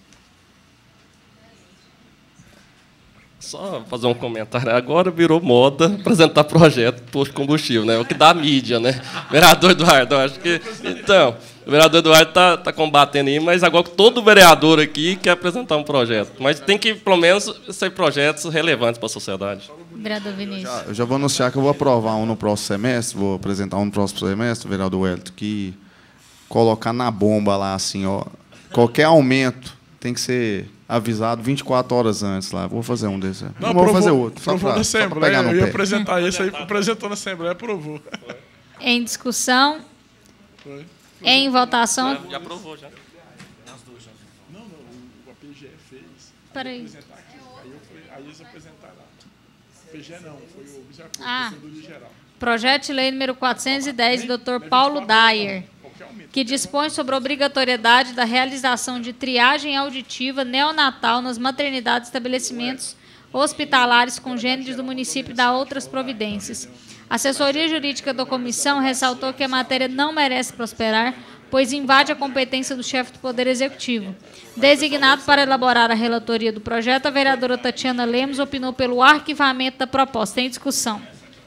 Só fazer um comentário. Agora virou moda apresentar projeto de posto de combustível, né? O que dá mídia, né? Vereador Eduardo, acho que... Então, o vereador Eduardo está tá combatendo aí, mas agora todo vereador aqui quer apresentar um projeto. Mas tem que, pelo menos, ser projetos relevantes para a sociedade. Vereador Vinícius. Já, eu já vou anunciar que eu vou aprovar um no próximo semestre, vou apresentar um no próximo semestre, vereador Wellington, que colocar na bomba lá, assim, ó, qualquer aumento tem que ser avisado vinte e quatro horas antes lá. Vou fazer um desses. Não, não vou fazer outro. Só Aprovou pra, na só pra Assembleia. pegar no Eu ia pé. apresentar esse aí, apresentou na Assembleia, aprovou. Em discussão. Foi. Em votação. Já, já aprovou, já. Não, não, o A P G fez. Espera aí. Aí, eu fui, aí eles apresentaram lá. O P G não, foi o Observatório Ah. Geral. Projeto de lei número quatrocentos e dez, do doutor Paulo Dyer, que dispõe sobre a obrigatoriedade da realização de triagem auditiva neonatal nas maternidades e estabelecimentos hospitalares congêneres do município e dá outras providências. A assessoria jurídica da comissão ressaltou que a matéria não merece prosperar, pois invade a competência do chefe do Poder Executivo. Designado para elaborar a relatoria do projeto, a vereadora Tatiana Lemos opinou pelo arquivamento da proposta. Em discussão.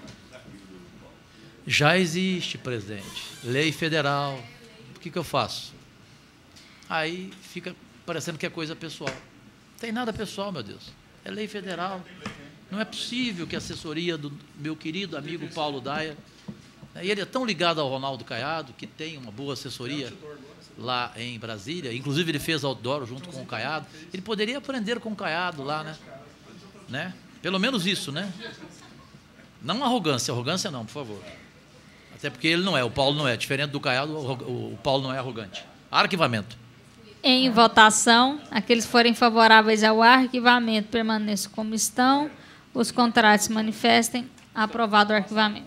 Já existe, presidente, lei federal. O que, que eu faço? Aí fica parecendo que é coisa pessoal. Não tem nada pessoal, meu Deus. É lei federal. Não é possível que a assessoria do meu querido amigo Paulo Dyer, e ele é tão ligado ao Ronaldo Caiado, que tem uma boa assessoria lá em Brasília, inclusive ele fez outdoor junto com o Caiado, ele poderia aprender com o Caiado lá, né? né? Pelo menos isso, né? Não arrogância, arrogância não, por favor. Até porque ele não é, o Paulo não é. Diferente do Caiado, o Paulo não é arrogante. Arquivamento. Em votação, aqueles que forem favoráveis ao arquivamento permaneçam como estão, os contrários se manifestem. Aprovado o arquivamento.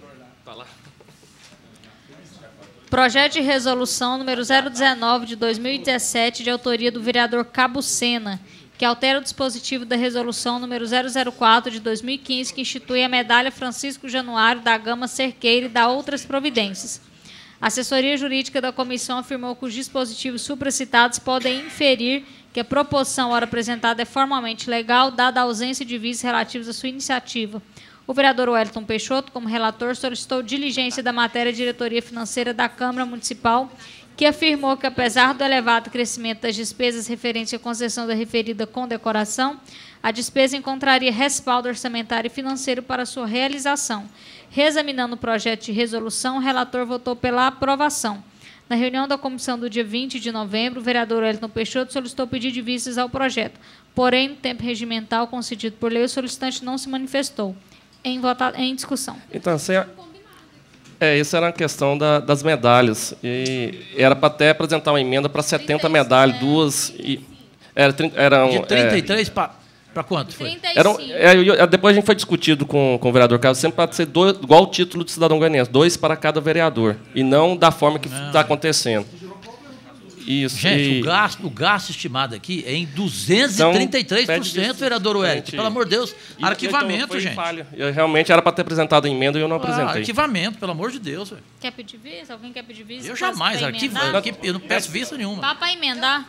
Projeto de resolução número zero dezenove de dois mil e dezessete, de autoria do vereador Cabo Sena, que altera o dispositivo da resolução número zero zero quatro de dois mil e quinze, que institui a medalha Francisco Januário da Gama Cerqueira e dá outras providências. A assessoria jurídica da comissão afirmou que os dispositivos supracitados podem inferir que a proposição ora apresentada é formalmente legal, dada a ausência de vícios relativos à sua iniciativa. O vereador Wellington Peixoto, como relator, solicitou diligência da matéria à diretoria financeira da Câmara Municipal, que afirmou que, apesar do elevado crescimento das despesas referentes à concessão da referida condecoração, a despesa encontraria respaldo orçamentário e financeiro para sua realização. Reexaminando o projeto de resolução, o relator votou pela aprovação. Na reunião da comissão do dia vinte de novembro, o vereador Wellington Peixoto solicitou pedido de vistas ao projeto. Porém, no tempo regimental concedido por lei, o solicitante não se manifestou. Em, vota... em discussão. Então, você... É, isso era a questão da, das medalhas. E era para até apresentar uma emenda para setenta medalhas, duas... E, era, eram, de trinta e três é, para... Para quanto foi? trinta e Era, um- cinco. é, eu- depois a gente foi discutido com, com o vereador Carlos, sempre para ser dois, igual o título de cidadão goianiense, dois para cada vereador, e não da forma que está acontecendo. Isso. Gente, e- o gasto, o gasto estimado aqui é em duzentos e trinta e três por cento, Então, pede vereador a Wellington. gente- Pelo amor de Deus, e- arquivamento, então, foi gente. falha. Eu, realmente era para ter apresentado a emenda e eu não Ah, apresentei. arquivamento, pelo amor de Deus. Velho. Quer pedir vista? Alguém quer pedir vista? Eu jamais Pra arquivo, emendar? arquivo, eu não peço vista nenhuma. Dá para emendar?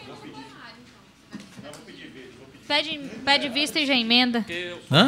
Pede, pede vista e já emenda. Hã?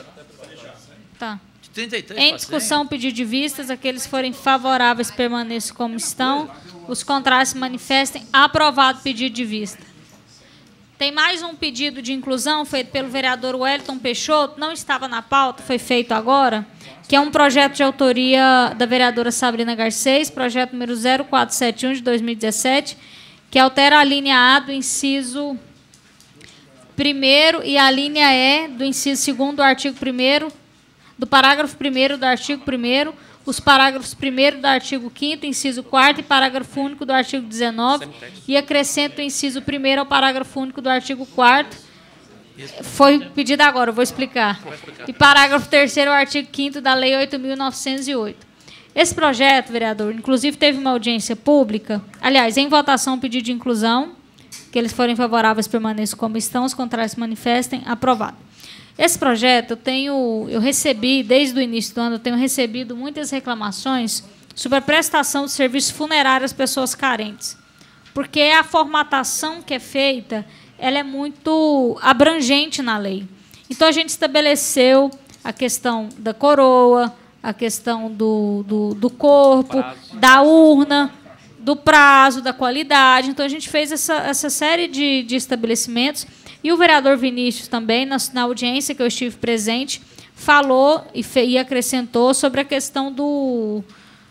Tá. De trinta e três Em para discussão, pedido de vistas. Aqueles forem favoráveis permaneçam como estão. Os contrários se manifestem. Aprovado o pedido de vista. Tem mais um pedido de inclusão feito pelo vereador Wellington Peixoto. Não estava na pauta, foi feito agora. Que é um projeto de autoria da vereadora Sabrina Garcês. Projeto número zero quatro sete um de dois mil e dezessete. Que altera a linha A do inciso primeiro e a linha E do inciso segundo do artigo primeiro, do parágrafo primeiro do artigo primeiro, os parágrafos primeiro do artigo quinto, inciso quarto e parágrafo único do artigo dezenove, e acrescenta o inciso primeiro ao parágrafo único do artigo quarto. Foi pedido agora, eu vou explicar. E parágrafo terceiro ao artigo quinto da Lei oito mil novecentos e oito. Esse projeto, vereador, inclusive teve uma audiência pública, aliás, em votação, pedido de inclusão, que eles forem favoráveis permaneçam como estão, os contrários se manifestem, aprovado. Esse projeto, eu tenho, eu recebi, desde o início do ano, eu tenho recebido muitas reclamações sobre a prestação de serviço funerário às pessoas carentes. Porque a formatação que é feita, ela é muito abrangente na lei. Então, a gente estabeleceu a questão da coroa, a questão do, do, do corpo, da urna, do prazo, da qualidade. Então, a gente fez essa, essa série de, de estabelecimentos. E o vereador Vinícius também, na, na audiência que eu estive presente, falou e, fe, e acrescentou sobre a questão do...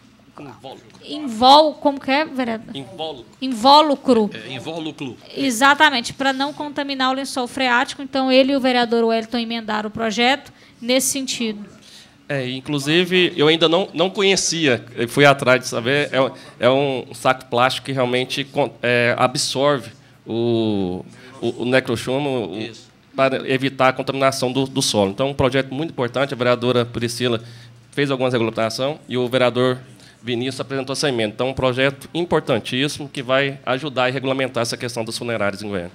Invol, como que é, vereador? Invólucro. Invólucro. É, invólucro. Exatamente, para não contaminar o lençol freático. Então, ele e o vereador Wellington emendaram o projeto nesse sentido. É, inclusive, eu ainda não, não conhecia, eu fui atrás de saber, é, um- é um saco plástico que realmente con- é, absorve o, o, o necrochomo o- para evitar a contaminação do, do solo. Então, um projeto muito importante, a vereadora Priscila fez algumas regulamentações e o vereador Vinícius apresentou essa emenda. Então, um projeto importantíssimo que vai ajudar a regulamentar essa questão dos funerários em Goiânia.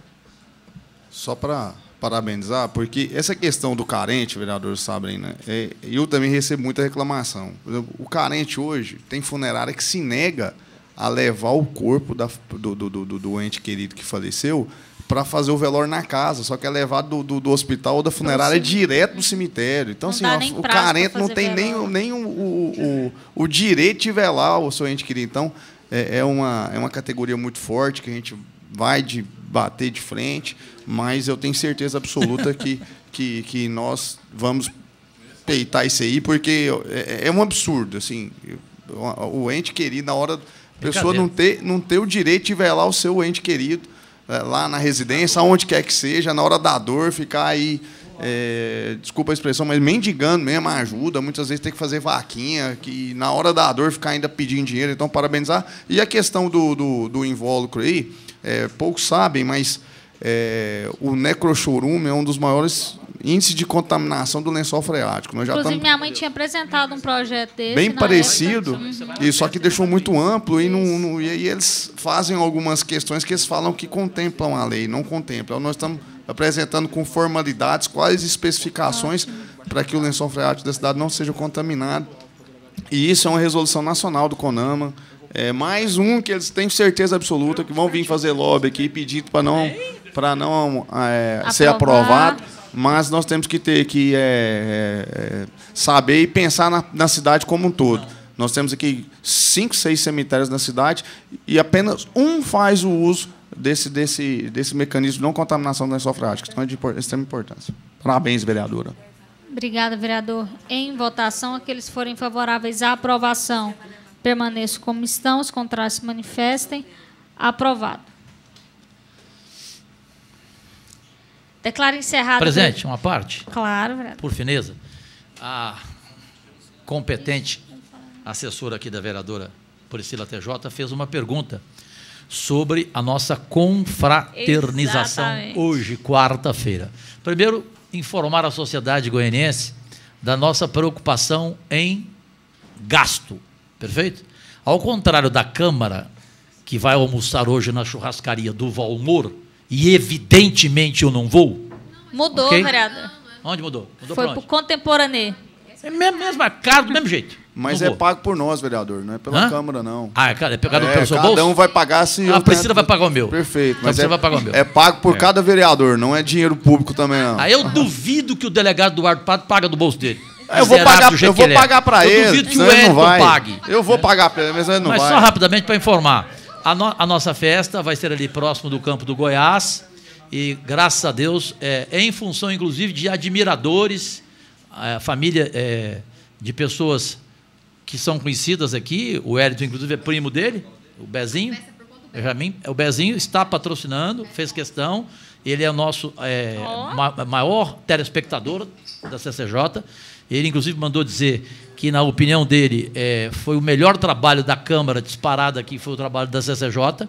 Só para parabenizar, porque essa questão do carente, vereador Sabrina, é, eu também recebo muita reclamação. Por exemplo, o carente hoje tem funerária que se nega a levar o corpo da, do, do, do, do doente querido que faleceu para fazer o velório na casa, só que é levado do, do, do hospital ou da funerária direto do cemitério. Então, Não assim, dá ó, nem o prazo carente pra não fazer tem nem, velório. o- nem o, o, o, o direito de velar o seu ente querido. Então, é, é, uma, é uma categoria muito forte que a gente vai de bater de frente, mas eu tenho certeza absoluta que, que, que nós vamos peitar isso aí, porque é, é um absurdo. Assim, o, o ente querido, na hora a pessoa não ter, não ter o direito de velar o seu ente querido é, lá na residência, aonde quer que seja, na hora da dor, ficar aí, é, desculpa a expressão, mas mendigando mesmo a ajuda, muitas vezes tem que fazer vaquinha, que na hora da dor ficar ainda pedindo dinheiro, então parabenizar. E a questão do, do, do invólucro aí, é, poucos sabem, mas é, o necrochorume é um dos maiores índices de contaminação do lençol freático. Nós já Inclusive, estamos minha mãe tinha apresentado um projeto desse. bem na parecido, época. e só que deixou muito amplo e, não, não- e aí eles fazem algumas questões que eles falam que contemplam a lei, não contemplam. Nós estamos apresentando com formalidades quais especificações para que o lençol freático da cidade não seja contaminado. E isso é uma resolução nacional do CONAMA. É mais um que eles têm certeza absoluta que vão vir fazer lobby aqui pedindo para não, para não é, ser Aprovar. aprovado. Mas nós temos que ter que é, é, saber e pensar na, na cidade como um todo. Nós temos aqui cinco, seis cemitérios na cidade e apenas um faz o uso desse, desse, desse mecanismo de não contaminação do lençol freático. Então é de impor- extrema importância. Parabéns, vereadora. Obrigada, vereador. Em votação, aqueles forem favoráveis à aprovação, permaneçam como estão, os contrários se manifestem. Aprovado. Declaro encerrado. Presente, uma parte, Claro, vereador. por fineza. A competente assessora aqui da vereadora Priscila T J fez uma pergunta sobre a nossa confraternização. Exatamente. Hoje, quarta-feira. Primeiro, informar a sociedade goianiense da nossa preocupação em gasto, perfeito? Ao contrário da Câmara, que vai almoçar hoje na churrascaria do Valmor, e evidentemente eu não vou. Mudou, okay? vereador. Onde mudou? Mudou Foi pra para o onde? contemporâneo. É mesmo, mesma cara, do mesmo jeito. Mas Não é vou. pago por nós, vereador, não é pela Hã? Câmara, não. Ah, é, cara, é pegado É, pelo seu cada bolso? um vai pagar se... A eu Priscila tenho- vai pagar o meu. Perfeito. Então Mas você é, vai pagar o meu. é pago por cada vereador, não é dinheiro público também, não. Aí eu duvido que o delegado Eduardo Pato paga do bolso dele. Eu vou Miserável pagar, do jeito eu vou que ele é. pagar para Eu ele. duvido que o senão ele não Edson vai. pague. Eu vou pagar para ele, mas ele não Mas vai. só rapidamente para informar. A, no- a nossa festa vai ser ali próximo do campo do Goiás. E, graças a Deus, é, é em função, inclusive, de admiradores, a família é, de pessoas que são conhecidas aqui. O Hélito, inclusive, é primo dele, o Bezinho. Benjamin, o Bezinho está patrocinando, fez questão. Ele é o nosso é, ma- maior telespectador da C C J. Ele, inclusive, mandou dizer que, na opinião dele, é, foi o melhor trabalho da Câmara disparado aqui, foi o trabalho da C C J.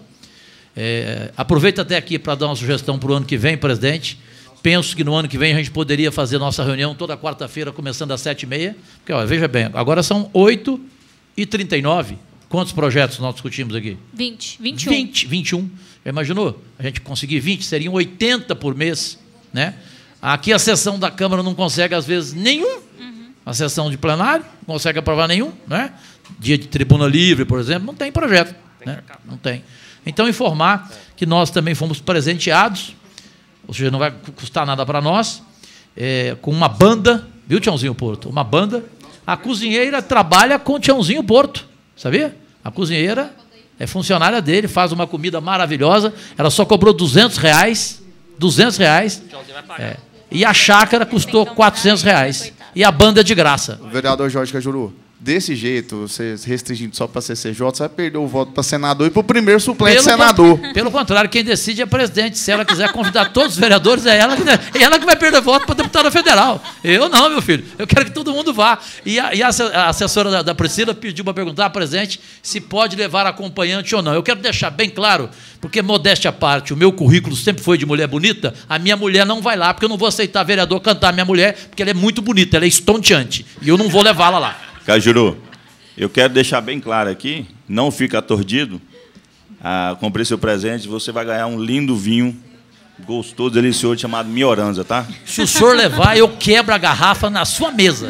É, aproveito até aqui para dar uma sugestão para o ano que vem, presidente. Penso que no ano que vem a gente poderia fazer nossa reunião toda quarta-feira, começando às sete e meia. Porque, ó, veja bem, agora são oito e trinta e nove. Quantos projetos nós discutimos aqui? vinte, vinte e um. vinte, vinte e um. Já imaginou? A gente conseguir vinte, seriam oitenta por mês. Né? Aqui a sessão da Câmara não consegue, às vezes, nenhum. Uhum. A sessão de plenário não consegue aprovar nenhum. Né? Dia de tribuna livre, por exemplo, não tem projeto. Né? Não tem. Então, informar que nós também fomos presenteados, ou seja, não vai custar nada para nós, é, com uma banda, viu, Tiãozinho Porto? Uma banda. A cozinheira trabalha com o Tiãozinho Porto, sabia? A cozinheira é funcionária dele, faz uma comida maravilhosa, ela só cobrou duzentos reais, duzentos reais, é, e a chácara custou quatrocentos reais, e a banda é de graça. Vereador Jorge Cajuru, desse jeito, você restringindo só para C C J, você vai perder o voto para senador e para o primeiro suplente Pelo senador. con- Pelo contrário, quem decide é a presidente. Se ela quiser convidar todos os vereadores, é ela que, é ela que vai perder voto para deputada federal. Eu não, meu filho. Eu quero que todo mundo vá. E a, e a asse- a assessora da, da Priscila pediu para perguntar à presidente se pode levar acompanhante ou não. Eu quero deixar bem claro, porque, modéstia à parte, o meu currículo sempre foi de mulher bonita, a minha mulher não vai lá, porque eu não vou aceitar vereador cantar a minha mulher, porque ela é muito bonita, ela é estonteante. E eu não vou levá-la lá. Cajuru, eu quero deixar bem claro aqui, não fica atordido. Ah, comprei seu presente, você vai ganhar um lindo vinho gostoso, delicioso, chamado Mioranza, tá? Se o senhor levar, eu quebro a garrafa na sua mesa.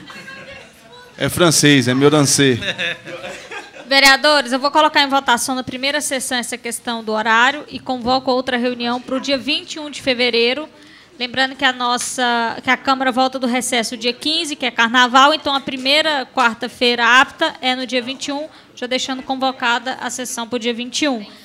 É francês, é Miorancê. Vereadores, eu vou colocar em votação na primeira sessão essa questão do horário e convoco outra reunião para o dia vinte e um de fevereiro. Lembrando que a nossa, que a Câmara volta do recesso dia quinze, que é carnaval, então a primeira quarta-feira apta é no dia vinte e um, já deixando convocada a sessão para o dia vinte e um.